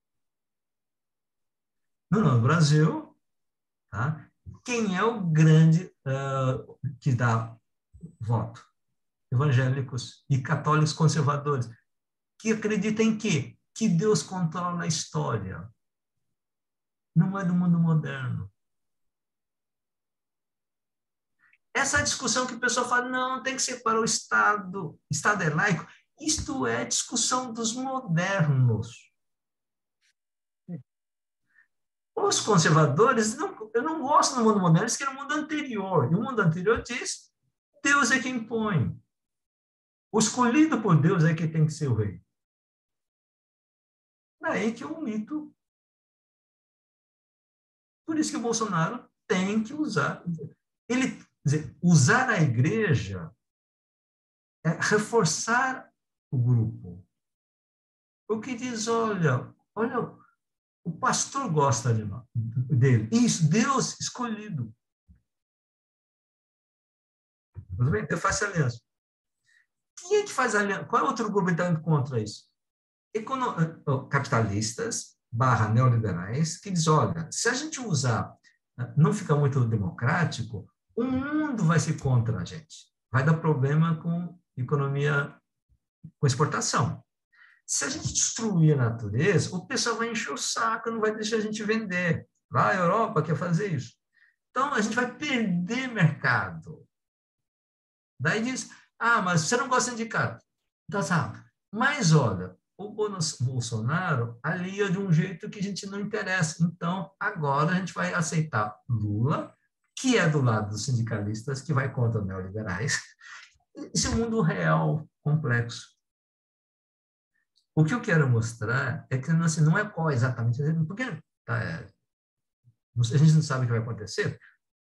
No Brasil, tá? Quem é o grande que dá voto? Evangélicos e católicos conservadores, que acreditam em quê? Que Deus controla a história. Não é do mundo moderno. Essa discussão que o pessoal fala, não, tem que separar o Estado. Estado é laico. Isto é discussão dos modernos. Os conservadores, eu não gosto do mundo moderno, eles querem o mundo anterior. E o mundo anterior diz, Deus é quem põe. O escolhido por Deus é que tem que ser o rei. Daí que é um mito. Por isso que o Bolsonaro tem que usar. Ele, quer dizer, usar a igreja é reforçar o grupo. O que diz, olha, o pastor gosta dele. Isso, Deus escolhido. Tudo bem? Eu faço aliança. Quem é que faz aliança? Qual é outro grupo que está indo contra isso? Capitalistas / neoliberais que diz, olha, se a gente usar, não fica muito democrático, o mundo vai ser contra a gente. Vai dar problema com economia, com exportação. Se a gente destruir a natureza, o pessoal vai encher o saco, não vai deixar a gente vender. Lá a Europa quer fazer isso. Então, a gente vai perder mercado. Daí diz, mas você não gosta de sindicato. Então, sabe? Mas, olha, o Bolsonaro alia de um jeito que a gente não interessa. Então, agora a gente vai aceitar Lula, que é do lado dos sindicalistas, que vai contra os neoliberais. Esse é um mundo real, complexo. O que eu quero mostrar é que assim, não é qual exatamente, porque a gente não sabe o que vai acontecer.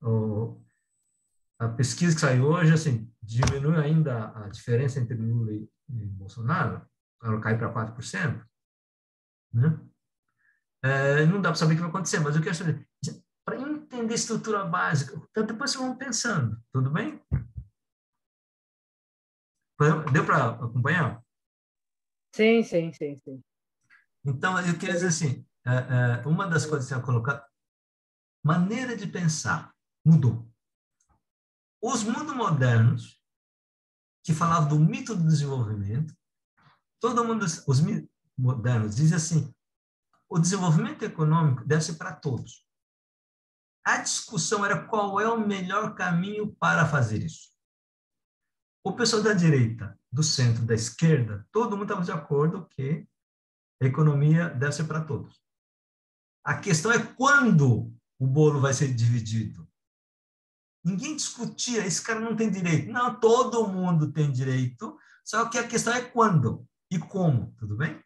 A pesquisa que saiu hoje assim, diminui ainda a diferença entre Lula e Bolsonaro, ela cai para 4%. Né? Não dá para saber o que vai acontecer, mas eu quero saber, para entender a estrutura básica, então depois vocês vão pensando, tudo bem? Deu para acompanhar? Sim. Então, eu queria dizer assim, uma das coisas que eu colocar, maneira de pensar mudou. Os mundos modernos, que falavam do mito do desenvolvimento, todo mundo, os modernos dizem assim, o desenvolvimento econômico deve ser para todos. A discussão era qual é o melhor caminho para fazer isso. O pessoal da direita, do centro, da esquerda, todo mundo estava de acordo que a economia deve ser para todos. A questão é quando o bolo vai ser dividido. Ninguém discutia, esse cara não tem direito. Não, todo mundo tem direito, só que a questão é quando e como, tudo bem?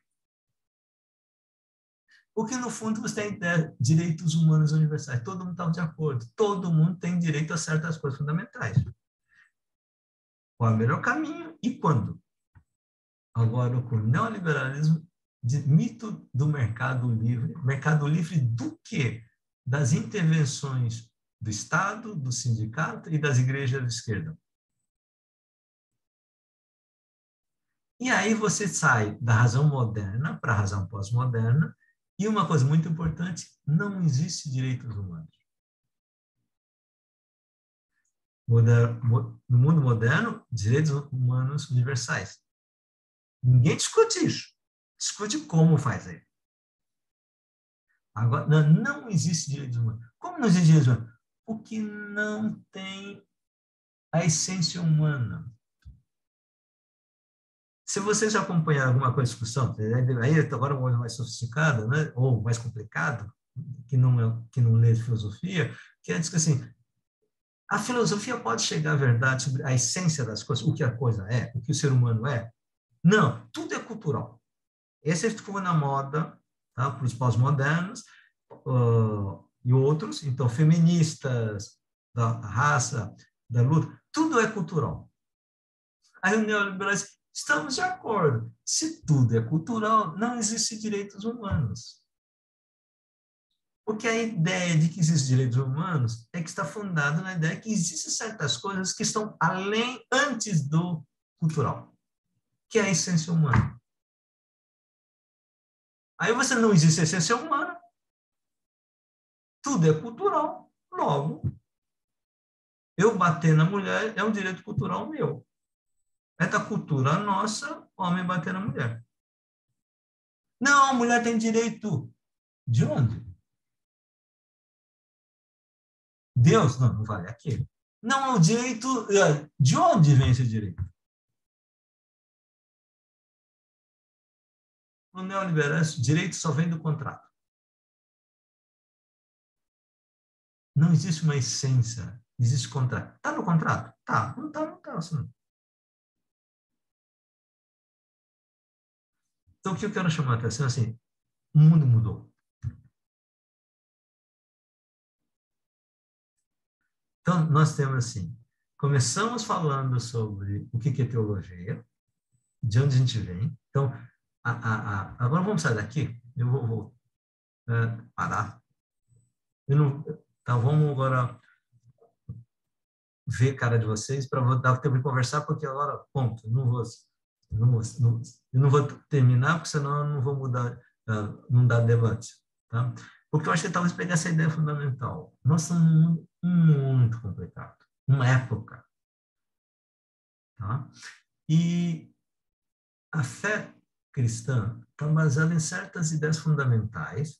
Porque, no fundo, você tem direitos humanos universais. Todo mundo estava de acordo. Todo mundo tem direito a certas coisas fundamentais. Qual é o melhor caminho e quando? Agora, com o neoliberalismo, mito do mercado livre. Mercado livre do quê? Das intervenções do Estado, do sindicato e das igrejas de esquerda. E aí você sai da razão moderna para a razão pós-moderna. E uma coisa muito importante, não existe direitos humanos. No mundo moderno, direitos humanos universais. Ninguém discute isso. Discute como faz aí. Agora, não existe direitos humanos. Como não existe direitos humanos? Porque não tem a essência humana. Se vocês já acompanharam alguma coisa de discussão, aí agora uma coisa mais sofisticada, né? Ou mais complicado, que não lê filosofia, que é dizer assim, a filosofia pode chegar à verdade sobre a essência das coisas, o que a coisa é, o que o ser humano é? Não, tudo é cultural. Esse ficou na moda, tá? Para os pós-modernos e outros, então feministas, da raça, da luta, tudo é cultural. Aí o neoliberalismo, estamos de acordo. Se tudo é cultural, não existem direitos humanos. Porque a ideia de que existem direitos humanos é que está fundada na ideia que existem certas coisas que estão além, antes do cultural, que é a essência humana. Aí você não existe a essência humana, tudo é cultural, logo, eu bater na mulher é um direito cultural meu. É da cultura nossa, homem bater na mulher. Não, a mulher tem direito. De onde? Deus? Não vale aquilo. Não, é o direito... De onde vem esse direito? No neoliberalismo, direito só vem do contrato. Não existe uma essência, existe contrato. Está no contrato? Tá. Não está, não está. Assim. Então, o que eu quero chamar a atenção é assim, o mundo mudou. Então, nós temos assim, começamos falando sobre o que é teologia, de onde a gente vem. Então, agora vamos sair daqui, eu vou parar. Então, vamos agora ver a cara de vocês para dar tempo de conversar, porque agora, ponto, eu não vou terminar, porque senão eu não vou mudar, não dá debate. Tá? Porque eu acho que talvez pegar essa ideia fundamental. Nós estamos num mundo muito complicado, uma época. Tá? E a fé cristã está baseada em certas ideias fundamentais.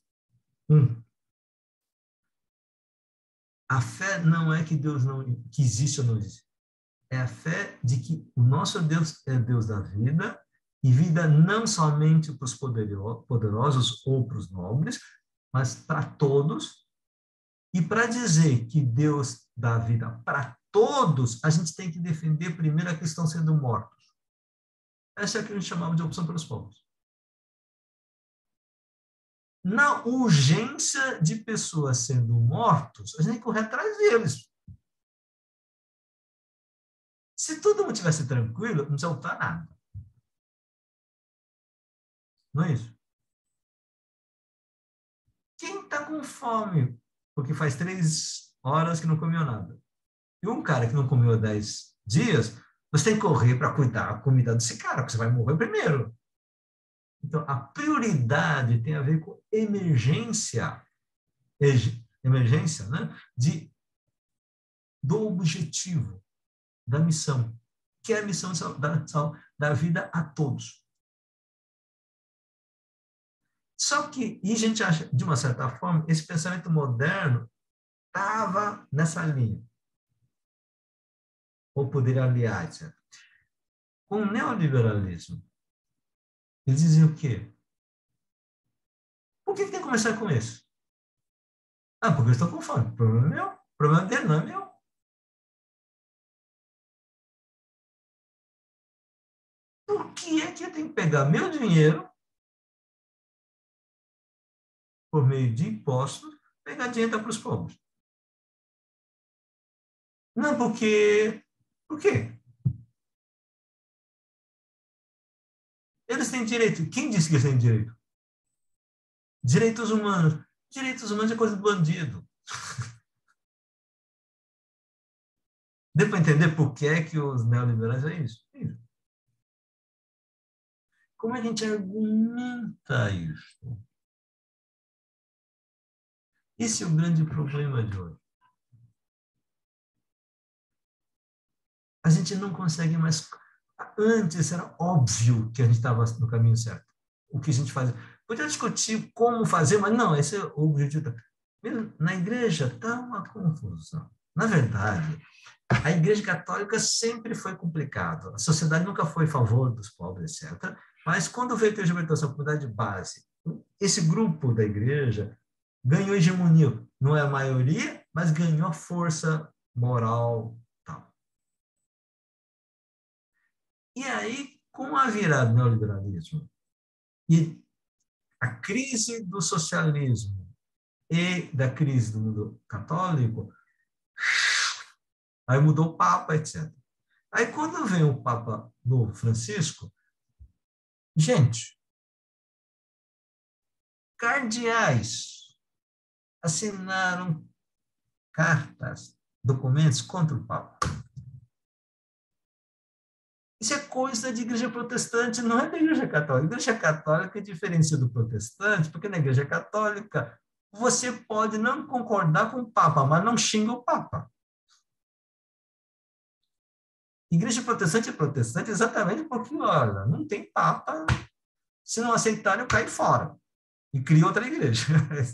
A fé não é que Deus não que existe ou não existe. É a fé de que o nosso Deus é Deus da vida, e vida não somente para os poderosos ou para os nobres, mas para todos. E para dizer que Deus dá vida para todos, a gente tem que defender primeiro a que estão sendo mortos. Essa é a que a gente chamava de opção pelos povos. Na urgência de pessoas sendo mortos, a gente tem que correr atrás deles. Se todo mundo tivesse tranquilo, não precisa lutar nada. Não é isso? Quem está com fome, porque faz 3 horas que não comeu nada, e um cara que não comeu há 10 dias, Você tem que correr para cuidar desse cara, porque você vai morrer primeiro. Então, a prioridade tem a ver com emergência, né? Do objetivo, da missão, que é a missão da vida a todos. Só que, e a gente acha, de uma certa forma, esse pensamento moderno estava nessa linha. Ou poderia aliar, etc. Com o neoliberalismo, eles diziam o quê? Por que tem que começar com isso? Ah, porque eu estou com fome. O problema é meu. O problema dele não é meu. Por que é que eu tenho que pegar meu dinheiro por meio de impostos, pegar dinheiro para os pobres? Não, porque... Por quê? Eles têm direito. Quem disse que eles têm direito? Direitos humanos. Direitos humanos é coisa do bandido. Deu para entender por que é que os neoliberais é isso? Como é que a gente argumenta isso? Esse é o grande problema de hoje. A gente não consegue mais... Antes era óbvio que a gente estava no caminho certo. O que a gente faz... Podia discutir como fazer, mas não, esse é o objetivo. Na igreja está uma confusão. Na verdade, a igreja católica sempre foi complicado. A sociedade nunca foi a favor dos pobres, etc. Mas quando veio a libertação, a comunidade de base, esse grupo da igreja ganhou hegemonia. Não é a maioria, mas ganhou força moral. Tal. E aí, com a virada do neoliberalismo e a crise do socialismo e da crise do mundo católico, aí mudou o Papa, etc. Aí, quando vem o Papa novo, Francisco, gente, cardeais assinaram cartas, documentos contra o Papa. Isso é coisa de igreja protestante, não é da igreja católica. A igreja católica diferencia do protestante, porque na igreja católica você pode não concordar com o Papa, mas não xinga o Papa. Igreja protestante é protestante exatamente porque, olha, não tem Papa, se não aceitarem, eu caio fora. E cria outra igreja.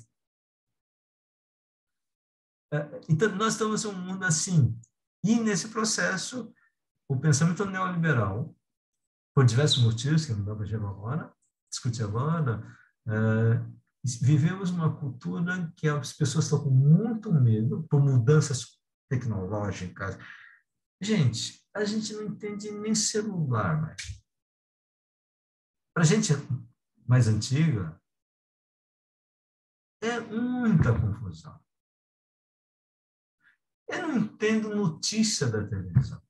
Então, nós estamos em um mundo assim. E, nesse processo, o pensamento neoliberal, por diversos motivos, que não dá para discutir agora, vivemos uma cultura que as pessoas estão com muito medo por mudanças tecnológicas. Gente, a gente não entende nem celular mais. Para a gente mais antiga, é muita confusão. Eu não entendo notícia da televisão.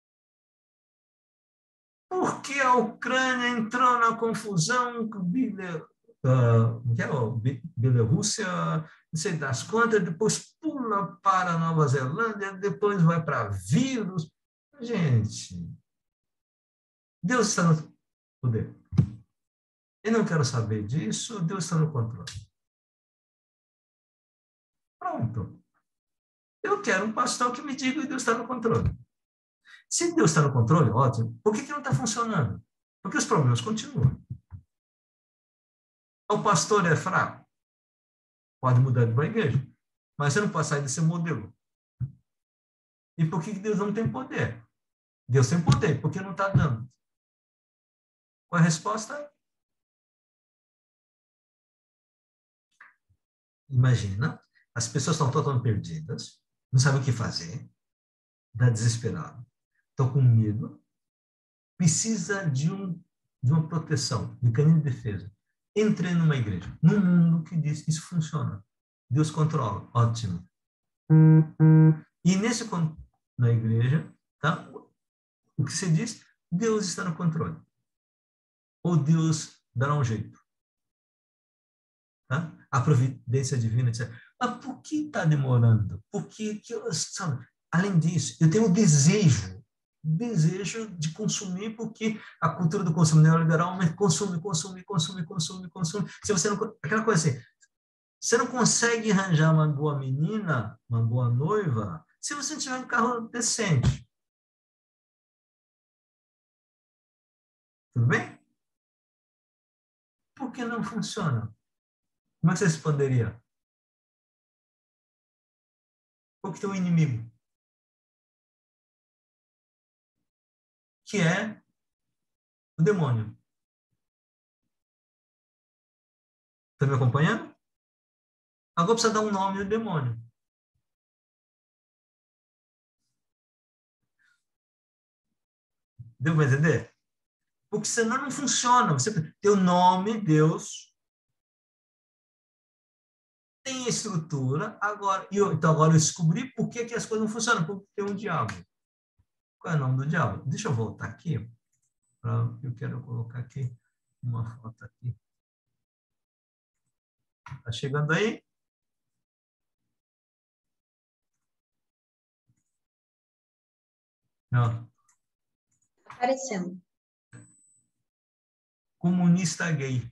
Por que a Ucrânia entrou na confusão com Bielorrússia, não sei das quantas, depois pula para a Nova Zelândia, depois vai para vírus. Gente, Deus está no poder. Eu não quero saber disso, Deus está no controle. Pronto. Eu quero um pastor que me diga que Deus está no controle. Se Deus está no controle, ótimo. Por que não está funcionando? Porque os problemas continuam. O pastor é fraco? Pode mudar de uma igreja. Mas você não pode sair desse modelo. E por que Deus não tem poder? Deus tem poder, porque não está dando. Qual é a resposta? Imagina, as pessoas estão totalmente perdidas, não sabem o que fazer, está desesperado, estão com medo, precisa de uma proteção, mecanismo de defesa. Entrei numa igreja, num mundo que diz que isso funciona. Deus controla, ótimo. E na igreja, tá? O que se diz? Deus está no controle. Ou Deus dará um jeito. Tá? A providência divina, etc. Mas por que está demorando? Porque, sabe, além disso, eu tenho o desejo desejo de consumir, porque a cultura do consumo neoliberal consome, consome, consome, consome, consome. Se você não, aquela coisa assim, você não consegue arranjar uma boa menina, uma boa noiva, se você não tiver um carro decente. Tudo bem? Por que não funciona? Como é que você responderia? Qual que tem um inimigo? Que é o demônio. Está me acompanhando? Agora precisa dar um nome ao demônio. Deu para entender? Porque senão não funciona. Você tem o nome, Deus, tem a estrutura, então agora eu descobri por que as coisas não funcionam, porque tem um diabo. Qual é o nome do diabo? Deixa eu voltar aqui. Eu quero colocar aqui uma foto aqui. Está chegando aí? Não. Aparecendo. Comunista gay.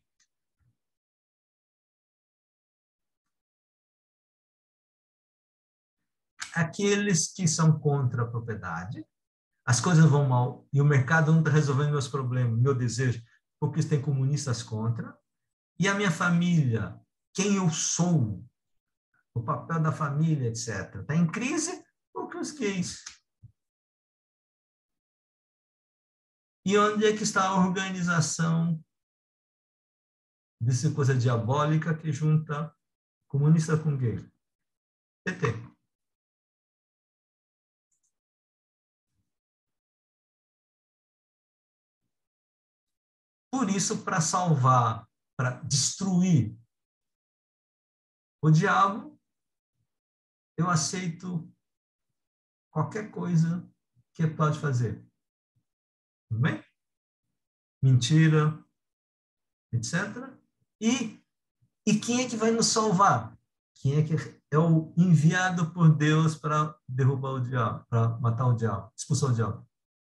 Aqueles que são contra a propriedade, as coisas vão mal e o mercado não está resolvendo meus problemas, meu desejo, porque tem comunistas contra. E a minha família, quem eu sou, o papel da família, etc. Está em crise porque os gays. E onde é que está a organização dessa coisa diabólica que junta comunista com gay? PT. Por isso, para salvar, para destruir o diabo, eu aceito qualquer coisa que pode fazer. Tudo bem? Mentira, etc. E quem é que vai nos salvar? Quem é que é o enviado por Deus para derrubar o diabo, para matar o diabo, expulsar o diabo?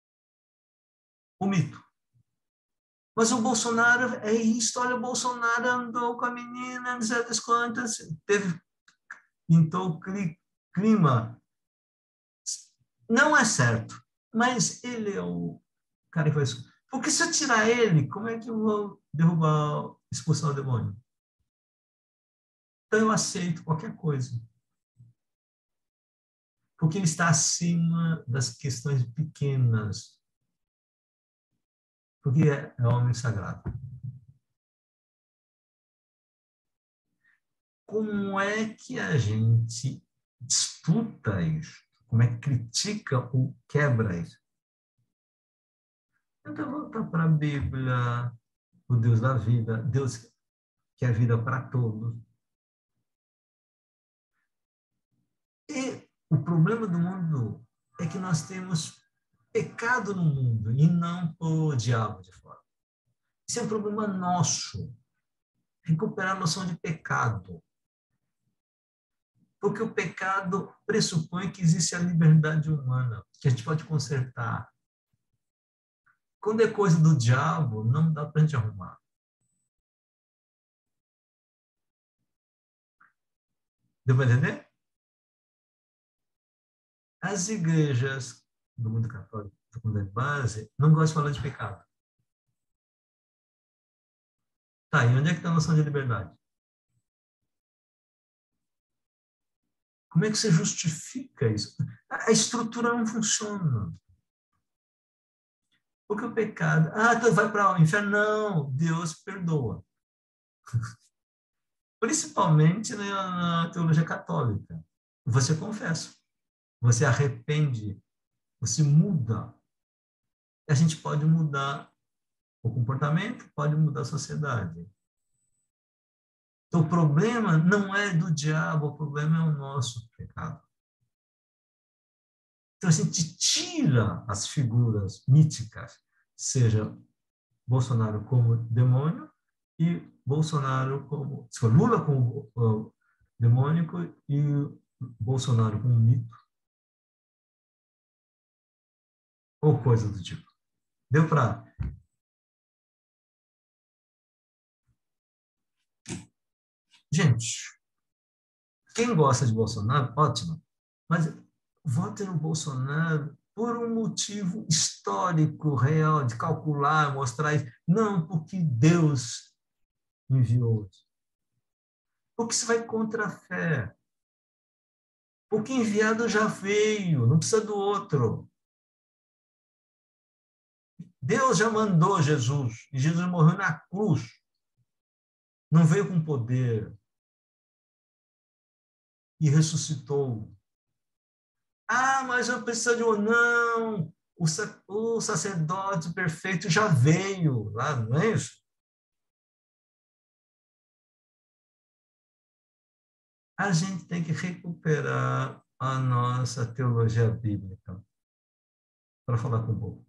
O mito. Mas o Bolsonaro é isso, olha, o Bolsonaro andou com a menina, não sei das quantas, pintou o clima. Não é certo, mas ele é o cara que vai... Porque se eu tirar ele, como é que eu vou derrubar, expulsar o demônio? Então eu aceito qualquer coisa. Porque ele está acima das questões pequenas. Porque é homem sagrado. Como é que a gente disputa isso? Como é que critica ou quebra isso? Então, voltar para a Bíblia, o Deus da vida, Deus que é vida para todos. E o problema do mundo é que nós temos pecado no mundo e não o diabo de fora. Isso é um problema nosso. Recuperar a noção de pecado. Porque o pecado pressupõe que existe a liberdade humana, que a gente pode consertar. Quando é coisa do diabo, não dá para a gente arrumar. Deu para entender? As igrejas do mundo católico, da comunidade base, não gostam de falar de pecado. Tá, e onde é que está a noção de liberdade? Como é que você justifica isso? A estrutura não funciona. Porque o pecado... então vai para o inferno. Não, Deus perdoa. Principalmente na teologia católica. Você confessa. Você arrepende. Você muda. A gente pode mudar o comportamento, pode mudar a sociedade. Então, o problema não é do diabo, o problema é o nosso pecado. Então, a gente tira as figuras míticas, seja Bolsonaro como demônio e Bolsonaro como... Lula como demônico e Bolsonaro como mito. ou coisa do tipo. Deu para... Gente, quem gosta de Bolsonaro, ótimo. Mas vote no Bolsonaro por um motivo histórico, real, de calcular, mostrar isso. Não porque Deus enviou. Porque isso vai contra a fé. Porque enviado já veio, não precisa do outro. Deus já mandou Jesus, e Jesus morreu na cruz. Não veio com poder. E ressuscitou. Ah, mas eu preciso de um... Não, o sacerdote perfeito já veio lá, não é isso? A gente tem que recuperar a nossa teologia bíblica para falar com o povo.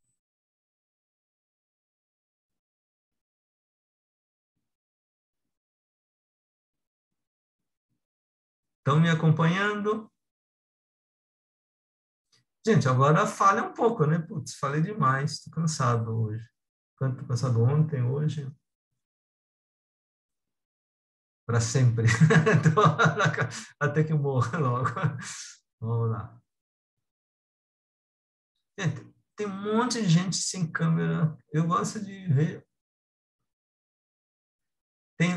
Estão me acompanhando? Gente, agora fale um pouco, né? Putz, falei demais, estou cansado hoje. Estou cansado ontem, hoje. Para sempre. Até que eu morra logo. Vamos lá. Gente, tem um monte de gente sem câmera. Eu gosto de ver. Tem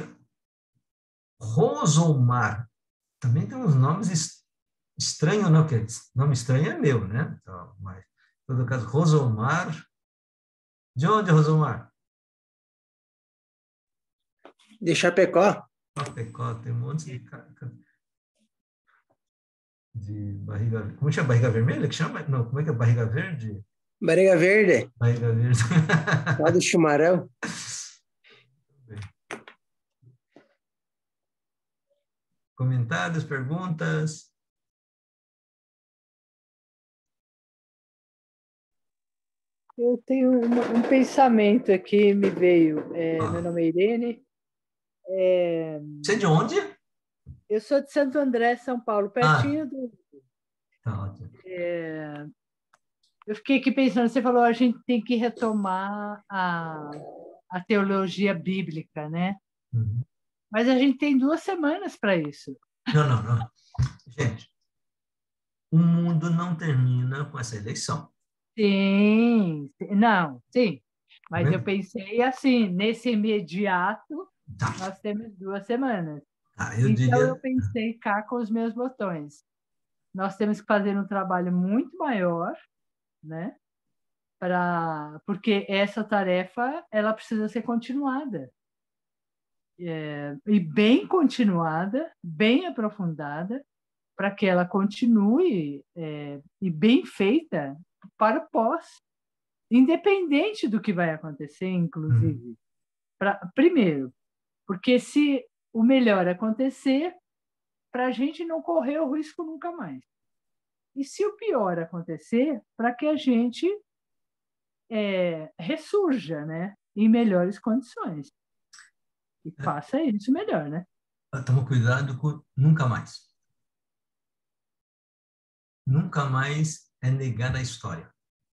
Rosomar. Também tem uns nomes estranhos, não? Porque nome estranho é meu, né? Então, mas, em todo caso, Rosomar. De onde, Rosomar? De Chapecó. Chapecó, tem um monte de barriga. Como chama? Barriga vermelha? Que chama? Não, como é que é? Barriga verde? Barriga Verde. Barriga verde. Lá do Chumarão. Comentários, perguntas? Eu tenho um pensamento aqui, me veio. Meu nome é Irene. Você é de onde? Eu sou de Santo André, São Paulo, pertinho do. Tá ótimo. Eu fiquei aqui pensando, você falou a gente tem que retomar a teologia bíblica, né? Uhum. Mas a gente tem 2 semanas para isso. Não. Gente, o mundo não termina com essa eleição. Sim. Mas eu pensei assim, nesse imediato, Tá. nós temos 2 semanas. Eu então, eu diria... pensei cá com os meus botões. Nós temos que fazer um trabalho muito maior, né? Porque essa tarefa ela precisa ser continuada. E bem continuada, bem aprofundada, para que ela continue e bem feita para o pós, independente do que vai acontecer, inclusive. Primeiro, porque se o melhor acontecer, para a gente não correr o risco nunca mais. E se o pior acontecer, para que a gente ressurja, né, em melhores condições. E faça isso melhor, né? Toma cuidado com nunca mais. Nunca mais é negar a história.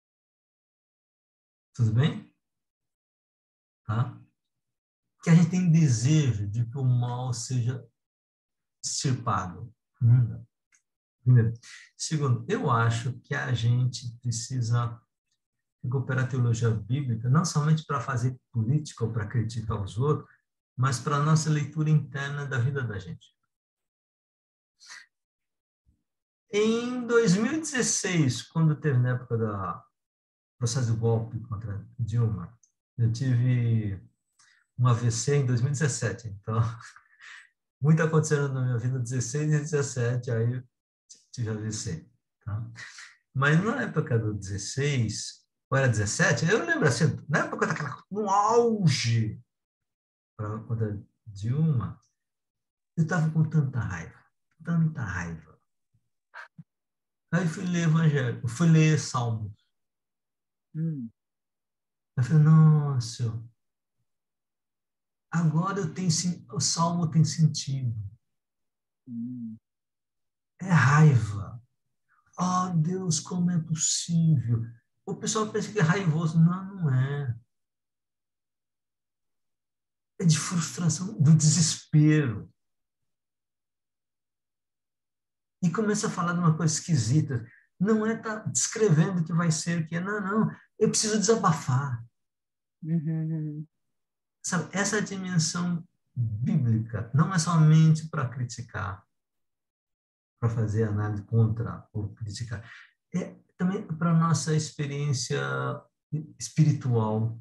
Tudo bem? Tá? Que a gente tem desejo de que o mal seja extirpado. Primeiro. Segundo, eu acho que a gente precisa recuperar a teologia bíblica, não somente para fazer política ou para criticar os outros, mas para a nossa leitura interna da vida da gente. Em 2016, quando teve na época do processo de golpe contra Dilma, eu tive um AVC em 2017, então muito acontecendo na minha vida, 16 e 17, aí eu tive AVC. Tá? Mas na época do 16, ou era 17, eu não lembro assim, na época daquela, no auge contra Dilma, eu estava com tanta raiva. Aí fui ler Evangelho, fui ler Salmos. Eu falei, nossa, agora o Salmo tem sentido. É raiva. Oh, Deus, como é possível? o pessoal pensa que é raivoso. Não, não é. É de frustração, do desespero. E começa a falar de uma coisa esquisita. Não é estar descrevendo o que vai ser, o que é. Não, não. Eu preciso desabafar. Uhum. Sabe, essa dimensão bíblica não é somente para criticar, para fazer análise contra ou criticar. É também para a nossa experiência espiritual.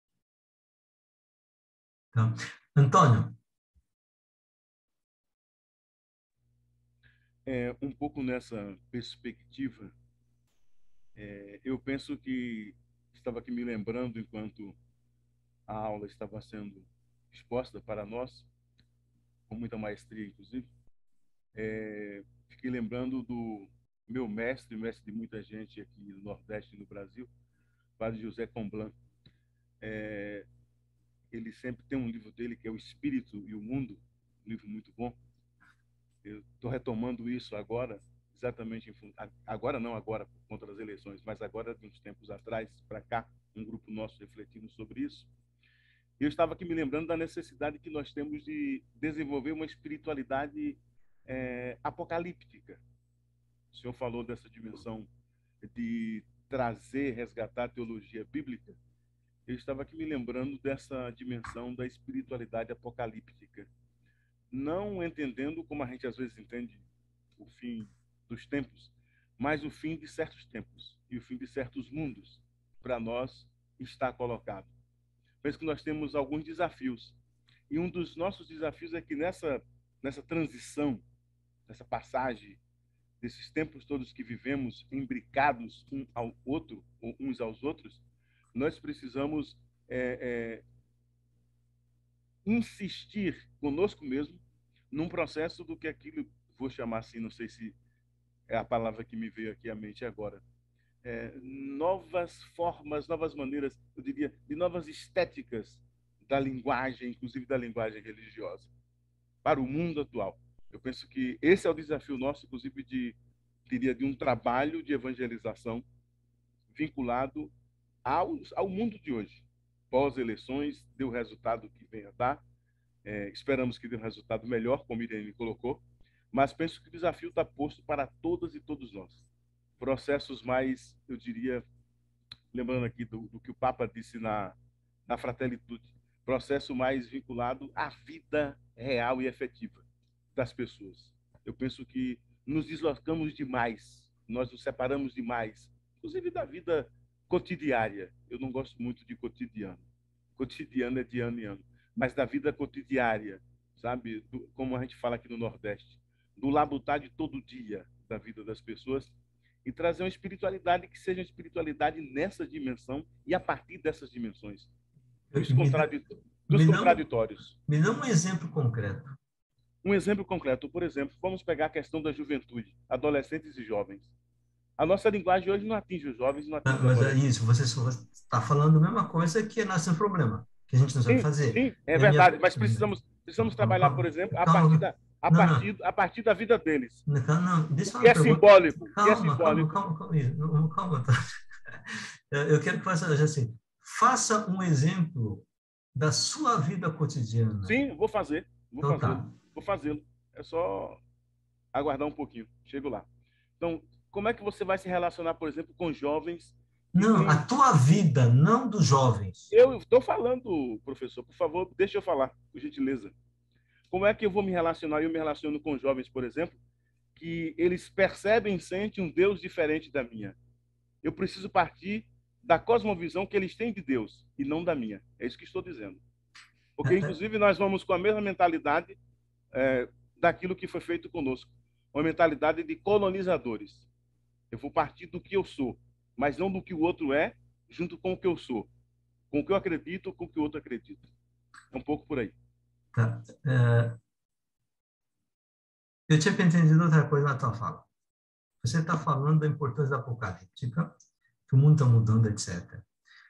Tá? Antônio? Um pouco nessa perspectiva, eu penso que estava aqui me lembrando, enquanto a aula estava sendo exposta para nós, com muita maestria, inclusive, fiquei lembrando do meu mestre, mestre de muita gente aqui no Nordeste e no Brasil, Padre José Comblan. Ele sempre tem um livro dele que é O Espírito e o Mundo, um livro muito bom. Eu estou retomando isso agora, exatamente agora não agora por conta das eleições, mas agora de uns tempos atrás para cá, um grupo nosso refletindo sobre isso. E eu estava aqui me lembrando da necessidade que nós temos de desenvolver uma espiritualidade apocalíptica. O senhor falou dessa dimensão de trazer, resgatar a teologia bíblica. Eu estava aqui me lembrando dessa dimensão da espiritualidade apocalíptica, não entendendo como a gente às vezes entende o fim dos tempos, mas o fim de certos tempos e o fim de certos mundos para nós está colocado. Penso que nós temos alguns desafios, e um dos nossos desafios é que nessa transição, nessa passagem desses tempos todos que vivemos imbricados um ao outro, ou uns aos outros, nós precisamos insistir conosco mesmo num processo do que aquilo, vou chamar assim, não sei se é a palavra que me veio aqui à mente agora, novas formas, novas maneiras, eu diria, de novas estéticas da linguagem, inclusive da linguagem religiosa, para o mundo atual. Eu penso que esse é o desafio nosso, inclusive, de um trabalho de evangelização vinculado ao mundo de hoje. Pós-eleições, deu o resultado que vem a dar. Esperamos que dê um resultado melhor, como Irene colocou, mas penso que o desafio está posto para todas e todos nós. Processos mais, eu diria, lembrando aqui do que o Papa disse na Fratelli Tutti, processo mais vinculado à vida real e efetiva das pessoas. Eu penso que nos deslocamos demais, nós nos separamos demais, inclusive da vida cotidiana. Eu não gosto muito de cotidiano. Cotidiano é de ano em ano, mas da vida cotidiana, sabe? Como a gente fala aqui no Nordeste, do labutar de todo dia da vida das pessoas, e trazer uma espiritualidade que seja uma espiritualidade nessa dimensão e a partir dessas dimensões. Dos contraditórios. Me dá um exemplo concreto. Um exemplo concreto, por exemplo, vamos pegar a questão da juventude, adolescentes e jovens. A nossa linguagem hoje não atinge os jovens, não atinge os Mas é adolescentes. isso, você está falando a mesma coisa que nós temos problema, que a gente não sabe fazer. Sim, é verdade, mas precisamos trabalhar, por exemplo, a partir da vida deles. Não, deixa eu que é simbólico. Calma. Eu quero que faça assim, faça um exemplo da sua vida cotidiana. Sim, vou fazê-lo. É só aguardar um pouquinho. Chego lá. Então, como é que você vai se relacionar, por exemplo, com jovens? Não, a tua vida, não dos jovens. Eu estou falando, professor, por favor, deixa eu falar, por gentileza. Como é que eu vou me relacionar? Eu me relaciono com jovens, por exemplo, que eles percebem e sentem um Deus diferente da minha. Eu preciso partir da cosmovisão que eles têm de Deus e não da minha. É isso que estou dizendo. Porque, inclusive, nós vamos com a mesma mentalidade daquilo que foi feito conosco. Uma mentalidade de colonizadores. Eu vou partir do que eu sou, mas não do que o outro é, junto com o que eu sou. Com o que eu acredito, com o que o outro acredita. É um pouco por aí. Tá. Eu tinha entendido outra coisa na tua fala. Você está falando da importância da apocalíptica, que o mundo está mudando, etc.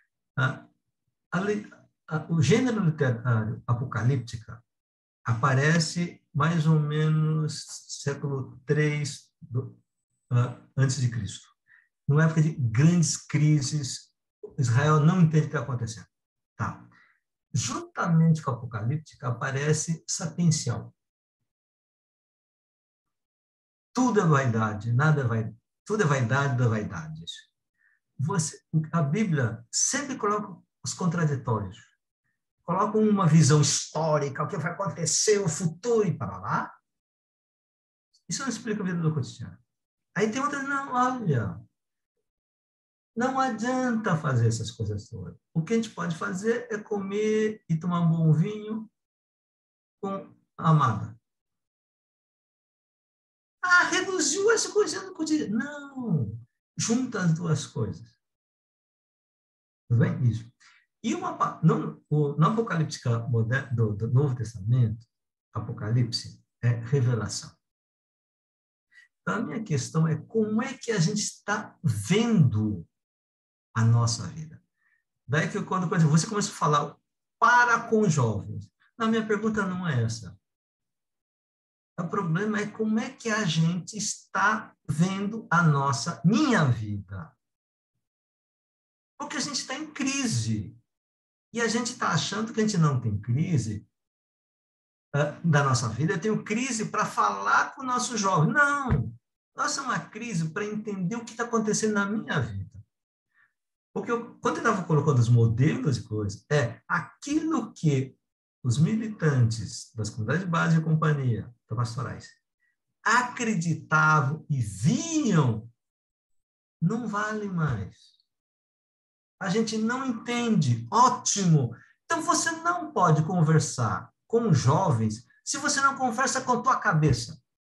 O gênero literário apocalíptica aparece mais ou menos século III antes de Cristo. numa época de grandes crises, Israel não entende o que está acontecendo. Tá. Juntamente com a Apocalíptica aparece Sapiencial. Tudo é vaidade, nada é vaidade. Tudo é vaidade das vaidades. A Bíblia sempre coloca os contraditórios. Coloca uma visão histórica, o que vai acontecer, o futuro e para lá. Isso não explica a vida do cotidiano. Aí tem outra, não, olha, não adianta fazer essas coisas todas. O que a gente pode fazer é comer e tomar um bom vinho com a amada. Ah, reduziu essa coisa no cotidiano. Não, junta as duas coisas. Tudo bem? Isso. E no Apocalipse do Novo Testamento, Apocalipse é revelação. Então, a minha questão é como é que a gente está vendo a nossa vida. Daí que quando você começa a falar para com jovens, a minha pergunta não é essa. O problema é como é que a gente está vendo minha vida. Porque a gente está em crise. E a gente está achando que a gente não tem crise da nossa vida. Eu tenho crise para falar com o nosso jovem. Não! Nossa, é uma crise para entender o que está acontecendo na minha vida. Porque quando eu estava colocando os modelos e coisas, aquilo que os militantes das comunidades de base e companhia, pastorais, acreditavam e viam, não vale mais. A gente não entende. Ótimo! Então, você não pode conversar com jovens se você não conversa com a tua cabeça.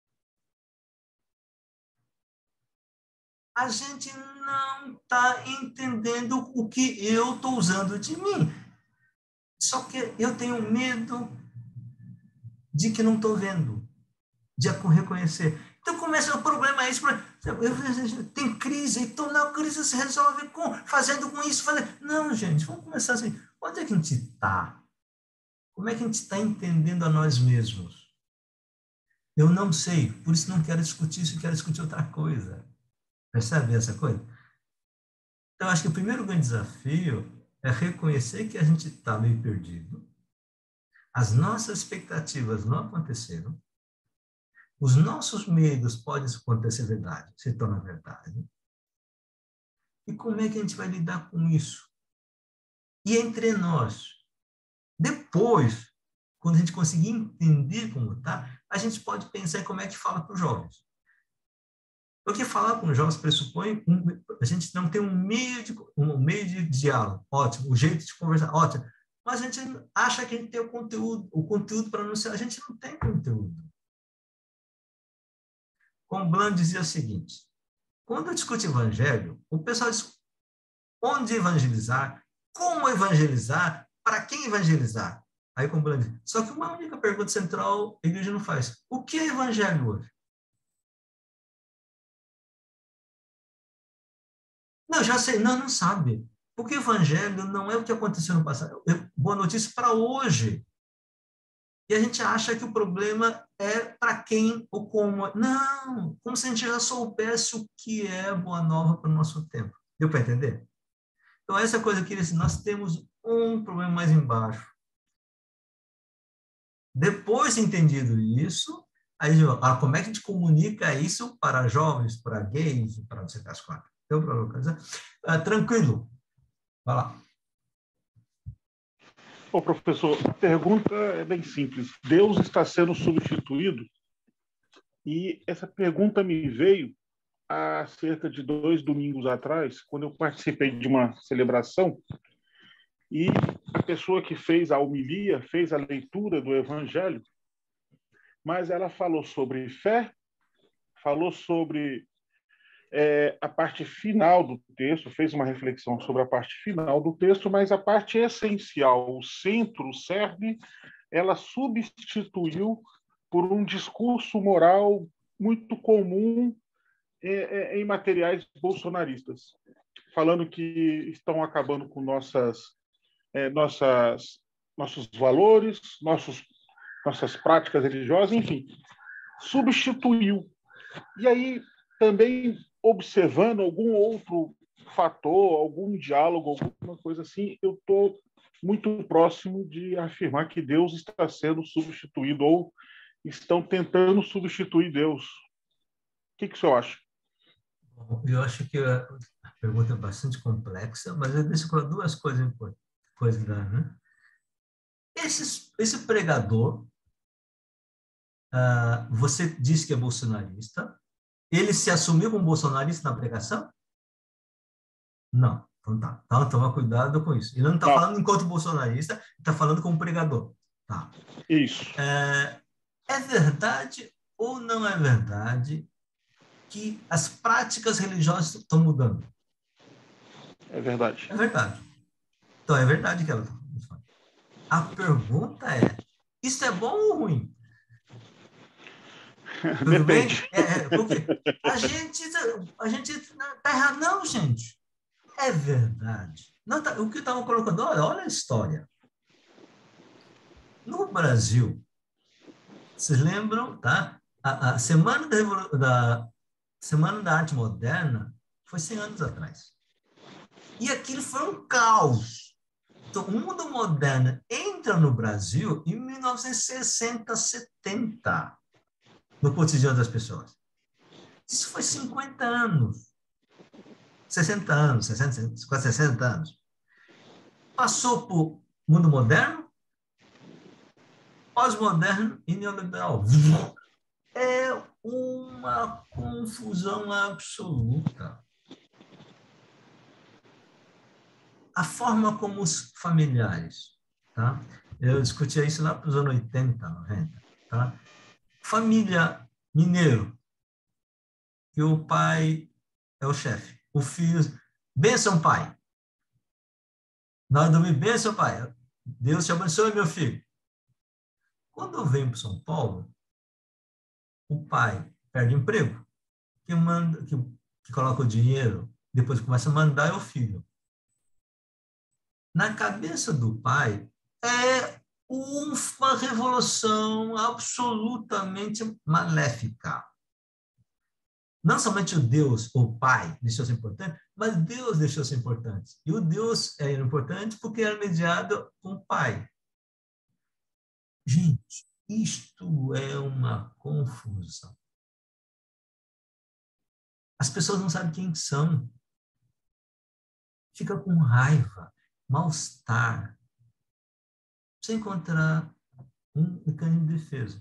A gente não está entendendo o que eu estou usando de mim. Só que eu tenho medo de que não estou vendo, de reconhecer. Então, começa o problema é esse. Tem crise, então a crise se resolve fazendo com isso. Não, gente, vamos começar assim. Onde é que a gente está? Como é que a gente está entendendo a nós mesmos? Eu não sei, por isso não quero discutir isso, quero discutir outra coisa. Percebe essa coisa? Então, acho que o primeiro grande desafio é reconhecer que a gente está meio perdido, as nossas expectativas não aconteceram, os nossos medos podem acontecer verdade, se torna verdade. E como é que a gente vai lidar com isso? E entre nós, depois, quando a gente conseguir entender como está, a gente pode pensar em como é que fala para os jovens. Porque falar com os jovens pressupõe a gente não tem um meio de diálogo, ótimo, o jeito de conversar, ótimo, mas a gente acha que a gente tem o conteúdo para anunciar, a gente não tem conteúdo. Comblan dizia o seguinte, quando eu discuto evangelho, o pessoal diz onde evangelizar, como evangelizar, para quem evangelizar. Aí Comblan diz, só que uma única pergunta central a igreja não faz, o que é evangelho hoje? Não, já sei. Não sabe. Porque o evangelho não é o que aconteceu no passado. Boa notícia para hoje. E a gente acha que o problema é para quem ou como. Não, como se a gente já soubesse o que é boa nova para o nosso tempo. Deu para entender? Então, essa coisa que nós temos um problema mais embaixo. Depois de entendido isso, aí como é que a gente comunica isso para jovens, para gays, para não sei das quatro? Deu para localizar? Tranquilo. Vai lá. Bom, professor, a pergunta é bem simples. Deus está sendo substituído? E essa pergunta me veio há cerca de 2 domingos atrás, quando eu participei de uma celebração e a pessoa que fez a homilia, fez a leitura do Evangelho, mas ela falou sobre fé, falou sobre a parte final do texto, fez uma reflexão sobre a parte final do texto, mas a parte essencial, o centro, o cerne, ela substituiu por um discurso moral muito comum em materiais bolsonaristas, falando que estão acabando com nossos valores, nossas práticas religiosas, enfim, substituiu. E aí também observando algum outro fator, algum diálogo, alguma coisa assim, eu estou muito próximo de afirmar que Deus está sendo substituído ou estão tentando substituir Deus. O que o senhor acha? Eu acho que a pergunta é bastante complexa, mas eu deixo para duas coisas importantes. Né? Esse pregador, você disse que é bolsonarista, ele se assumiu como bolsonarista na pregação? Não. Então tá. Então toma cuidado com isso. Ele não está falando enquanto bolsonarista, ele está falando como pregador. Tá. Isso. É verdade ou não é verdade que as práticas religiosas estão mudando? É verdade. É verdade. Então é verdade que ela está falando. A pergunta é, isso é bom ou ruim? Tudo Depende. bem? Porque a gente está errado. Não, gente. É verdade. Não, o que estavam colocando, olha a história. No Brasil, vocês lembram, tá? A Semana Semana da Arte Moderna foi 100 anos atrás. E aquilo foi um caos. Então, o mundo moderno entra no Brasil em 1960, 70, no cotidiano das pessoas. Isso foi 50 anos. 60 anos, quase 60 anos. Passou por mundo moderno, pós-moderno e neoliberal. É uma confusão absoluta. A forma como os familiares, tá? Eu discutia isso lá para os anos 80, 90, tá? Família mineiro, que o pai é o chefe, o filho, benção pai. Na hora de dormir, benção pai. Deus te abençoe, meu filho. Quando eu venho para São Paulo, o pai perde emprego, que coloca o dinheiro, depois começa a mandar é o filho. Na cabeça do pai, é uma revolução absolutamente maléfica. Não somente o Deus, o pai, deixou-se importante, mas Deus deixou-se importante. E o Deus é importante porque era mediado com o pai. Gente, isto é uma confusão. As pessoas não sabem quem são. Fica com raiva, mal-estar. Precisa encontrar um mecanismo de defesa.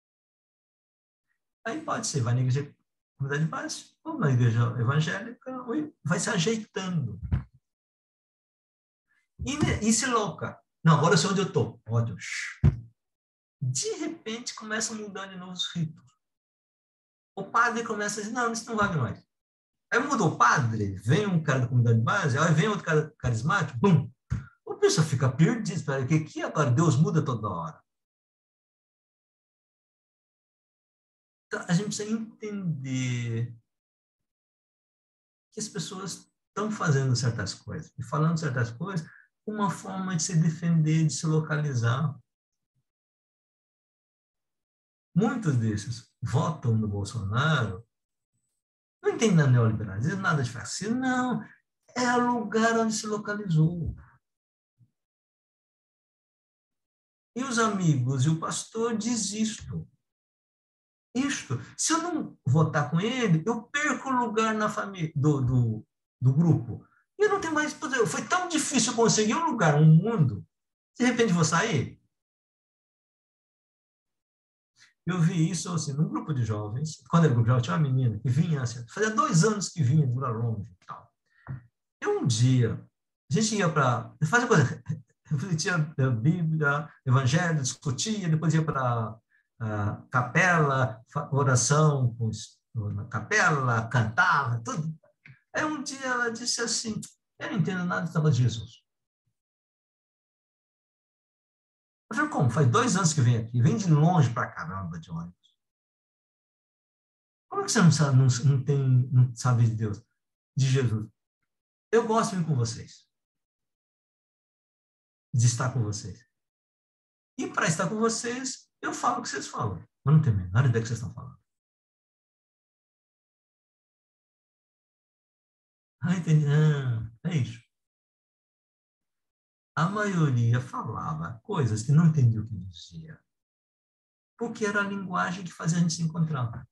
Aí pode ser, vai na igreja comunidade de base, ou na igreja evangélica, ou vai se ajeitando. E se louca. Não, agora eu sei onde eu estou. Ódio. De repente, começa a mudar de novo os ritos. O padre começa a dizer, não, isso não vale mais. Aí mudou o padre, vem um cara da comunidade de base, aí vem outro cara carismático, bum! O pessoal fica perdido, espera, o que agora? Deus muda toda hora. Então, a gente precisa entender que as pessoas estão fazendo certas coisas e falando certas coisas como uma forma de se defender, de se localizar. Muitos desses votam no Bolsonaro, não entendem neoliberalismo, nada de fascismo, não. É o lugar onde se localizou. E os amigos e o pastor diz isto. Se eu não votar com ele, eu perco o lugar na família do grupo. E eu não tenho mais poder. Foi tão difícil conseguir um lugar, um mundo. De repente vou sair. Eu vi isso assim, num grupo de jovens. Quando era grupo de jovens, tinha uma menina que vinha, assim, fazia 2 anos que vinha de Vila Longe e tal. E um dia, a gente ia para... Fazia coisa, refletia a Bíblia, Evangelho, discutia, depois ia para capela, oração na capela, cantava, tudo. Aí um dia ela disse assim, eu não entendo nada de Jesus. Eu falei, como? Faz 2 anos que vem aqui, vem de longe para caramba de ônibus. Como é que você não sabe, não sabe de Deus, de Jesus? Eu gosto de vir com vocês. De estar com vocês. E para estar com vocês, eu falo o que vocês falam. Mas não tenho a menor ideia do que vocês estão falando. Entendi. É isso. A maioria falava coisas que não entendia o que dizia, porque era a linguagem que fazia a gente se encontrar.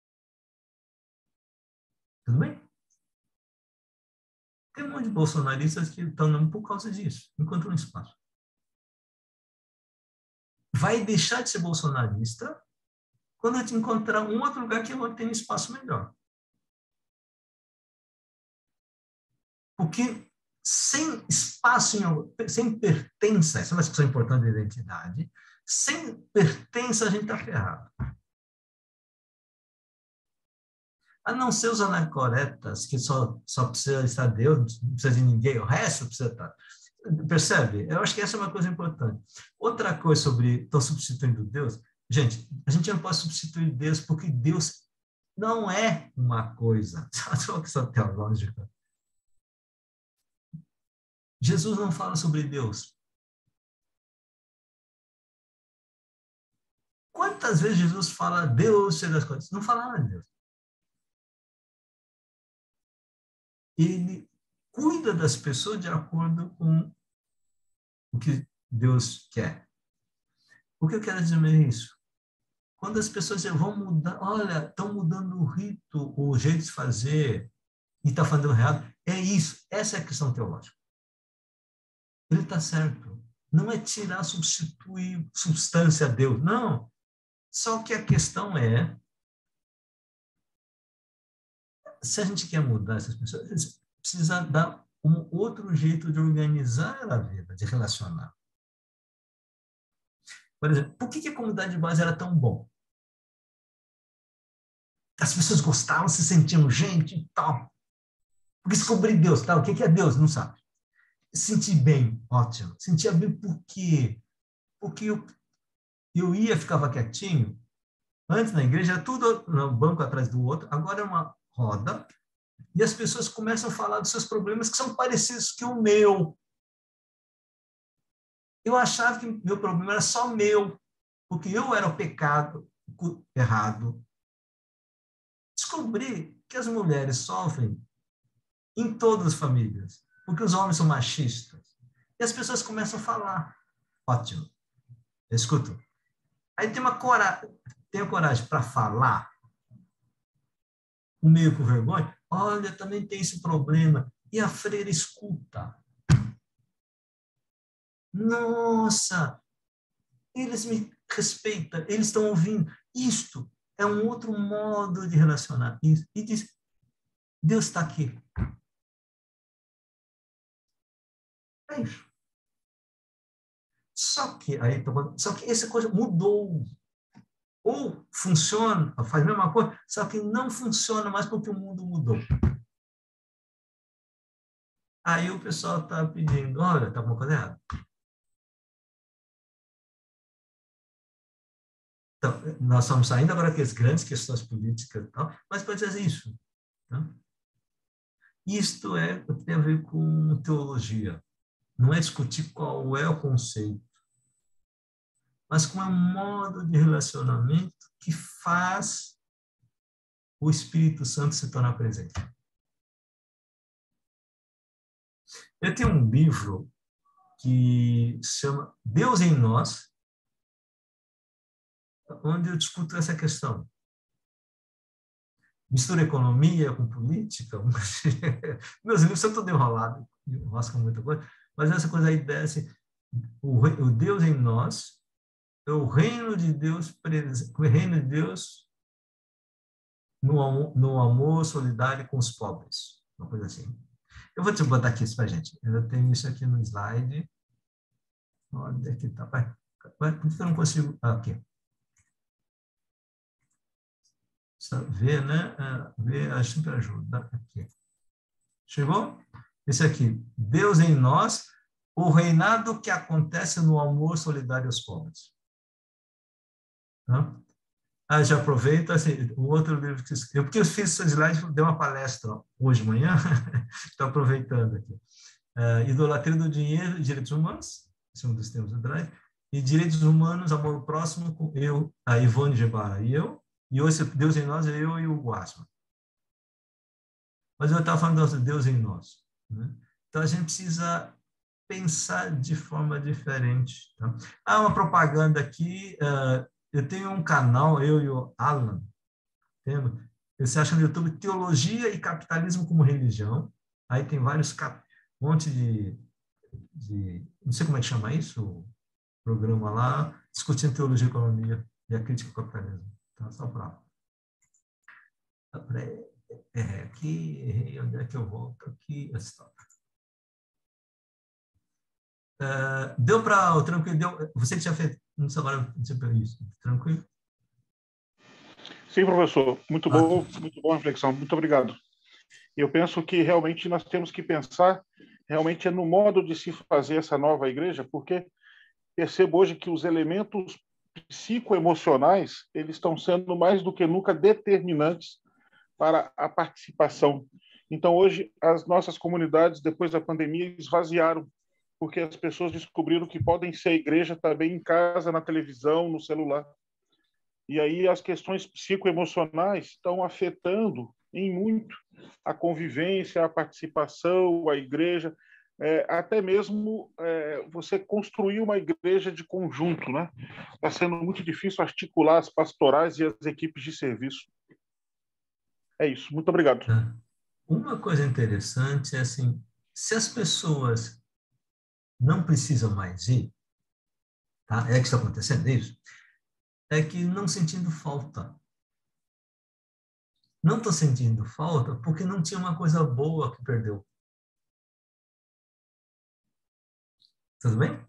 Tudo bem? Tem um monte de bolsonaristas que estão não por causa disso, encontram espaço. Vai deixar de ser bolsonarista quando a gente encontrar um outro lugar que tem um espaço melhor. Porque sem espaço, sem pertença, essa é uma discussão importante da identidade, sem pertença a gente está ferrado. A não ser os anacoretas, que só precisa estar Deus, não precisa de ninguém, o resto precisa estar. Percebe? Eu acho que essa é uma coisa importante. Outra coisa sobre estou substituindo Deus, gente, a gente não pode substituir Deus porque Deus não é uma coisa. Sabe uma questão teológica? Jesus não fala sobre Deus. Quantas vezes Jesus fala Deus seja das coisas? Não fala nada de Deus. Ele cuida das pessoas de acordo com o que Deus quer. O que eu quero dizer é isso? Quando as pessoas vão mudar, olha, estão mudando o rito, o jeito de fazer, e está fazendo errado, é isso, essa é a questão teológica. Ele está certo. Não é tirar, substituir substância a Deus, não. Só que a questão é, se a gente quer mudar essas pessoas, precisa dar um outro jeito de organizar a vida, de relacionar. Por exemplo, por que a comunidade de base era tão bom? As pessoas gostavam, se sentiam gente e tal. Porque descobrir Deus, tá? O que é Deus? Não sabe. Sentir bem, ótimo. Sentia bem por quê? Porque eu ia, ficava quietinho. Antes na igreja era tudo um banco atrás do outro, agora é uma roda. E as pessoas começam a falar dos seus problemas que são parecidos que o meu. Eu achava que meu problema era só meu, porque eu era o pecado errado. Descobri que as mulheres sofrem em todas as famílias, porque os homens são machistas. E as pessoas começam a falar. Ótimo. Eu escuto. Aí tem a coragem para falar, o meio com vergonha. Olha, também tem esse problema. E a freira escuta. Nossa, eles me respeitam, eles estão ouvindo. Isto é um outro modo de relacionar. Isso. E diz, Deus está aqui. É isso. Só que essa coisa mudou. Ou funciona, faz a mesma coisa, só que não funciona mais porque o mundo mudou. Aí o pessoal está pedindo, olha, está alguma coisa errada. Então, nós estamos saindo agora das grandes questões políticas e tal, mas pode dizer isso. Tá? Isto tem a ver com teologia. Não é discutir qual é o conceito, mas com um modo de relacionamento que faz o Espírito Santo se tornar presente. Eu tenho um livro que se chama Deus em Nós, onde eu discuto essa questão. Mistura economia com política. Meus livros são todos enrolados, enroscam muita coisa, mas essa coisa, a ideia é assim, o Deus em nós é o reino de Deus, no amor solidário com os pobres. Uma coisa assim. Eu vou te botar aqui isso para a gente. Eu tenho isso aqui no slide. Onde é que está? Por que eu não consigo? Aqui. Ver, né? Ver, acho que ajuda. Aqui. Chegou? Esse aqui. Deus em nós, o reinado que acontece no amor solidário aos pobres. Tá? Já aproveito, assim, o outro livro que porque eu fiz esse slide, dei uma palestra hoje de manhã, estou aproveitando aqui. Idolatria do dinheiro e direitos humanos, esse é um dos temas do drive, e direitos humanos, amor próximo, com eu, a Ivone Gebara e eu, e hoje Deus em nós é eu e o Guasma. Mas eu estava falando do Deus em nós, né? Então, a gente precisa pensar de forma diferente. Tá? Há uma propaganda aqui. Eu tenho um canal, eu e o Alan, temos. Você acha no YouTube Teologia e Capitalismo como Religião. Aí tem vários um monte não sei como é que chama isso, o programa lá, discutindo teologia e economia e a crítica ao capitalismo. Então, só para... Aqui, errei, onde é que eu volto? Aqui, stop. Deu para o tranquilo? Você que tinha feito, não sei agora, isso, tranquilo? Sim, professor. Muito bom, muito boa reflexão. Muito obrigado. Eu penso que realmente nós temos que pensar realmente no modo de se fazer essa nova igreja, porque percebo hoje que os elementos psicoemocionais eles estão sendo mais do que nunca determinantes para a participação. Então, hoje, as nossas comunidades, depois da pandemia, esvaziaram, porque as pessoas descobriram que podem ser igreja também em casa, na televisão, no celular. E aí as questões psicoemocionais estão afetando em muito a convivência, a participação, a igreja, até mesmo você construir uma igreja de conjunto, né? Está sendo muito difícil articular as pastorais e as equipes de serviço. É isso. Muito obrigado. Uma coisa interessante é assim, se as pessoas não precisam mais ir, tá? É que está acontecendo isso, é que não sentindo falta. Não estou sentindo falta porque não tinha uma coisa boa que perdeu. Tudo bem?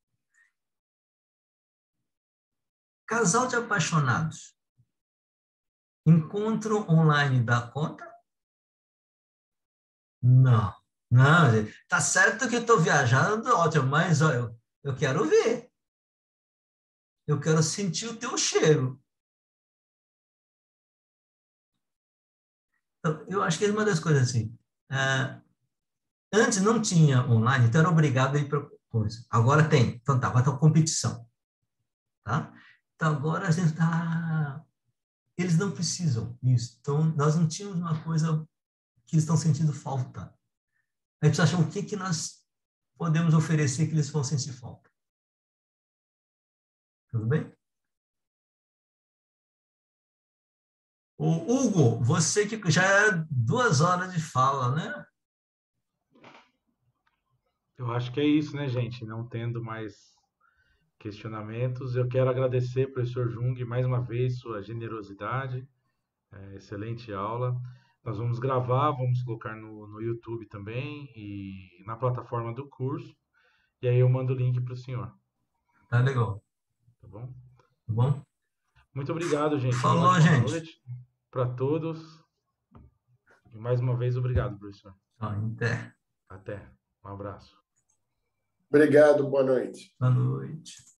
Casal de apaixonados. Encontro online dá conta? Não. Não, gente. Tá certo que eu estou viajando, ótimo, mas ó, eu quero ver. Eu quero sentir o teu cheiro. Então, eu acho que é uma das coisas assim. Antes não tinha online, então era obrigado a ir para coisa. Agora tem. Então tá, vai ter uma competição. Tá? Então agora a gente tá... Eles não precisam disso. Então nós não tínhamos uma coisa que eles estão sentindo falta. A gente precisa achar o que nós podemos oferecer que eles vão sentir falta. Tudo bem? O Hugo, você que já é 2 horas de fala, né? Eu acho que é isso, né, gente? Não tendo mais questionamentos, eu quero agradecer, professor Jung, mais uma vez, sua generosidade, excelente aula. Nós vamos gravar, vamos colocar no YouTube também e na plataforma do curso. E aí eu mando o link para o senhor. Tá legal. Tá bom? Tá bom? Muito obrigado, gente. Falou, uma ótima gente. noite para todos. E mais uma vez, obrigado, professor. Até. Até. Um abraço. Obrigado, boa noite. Boa noite.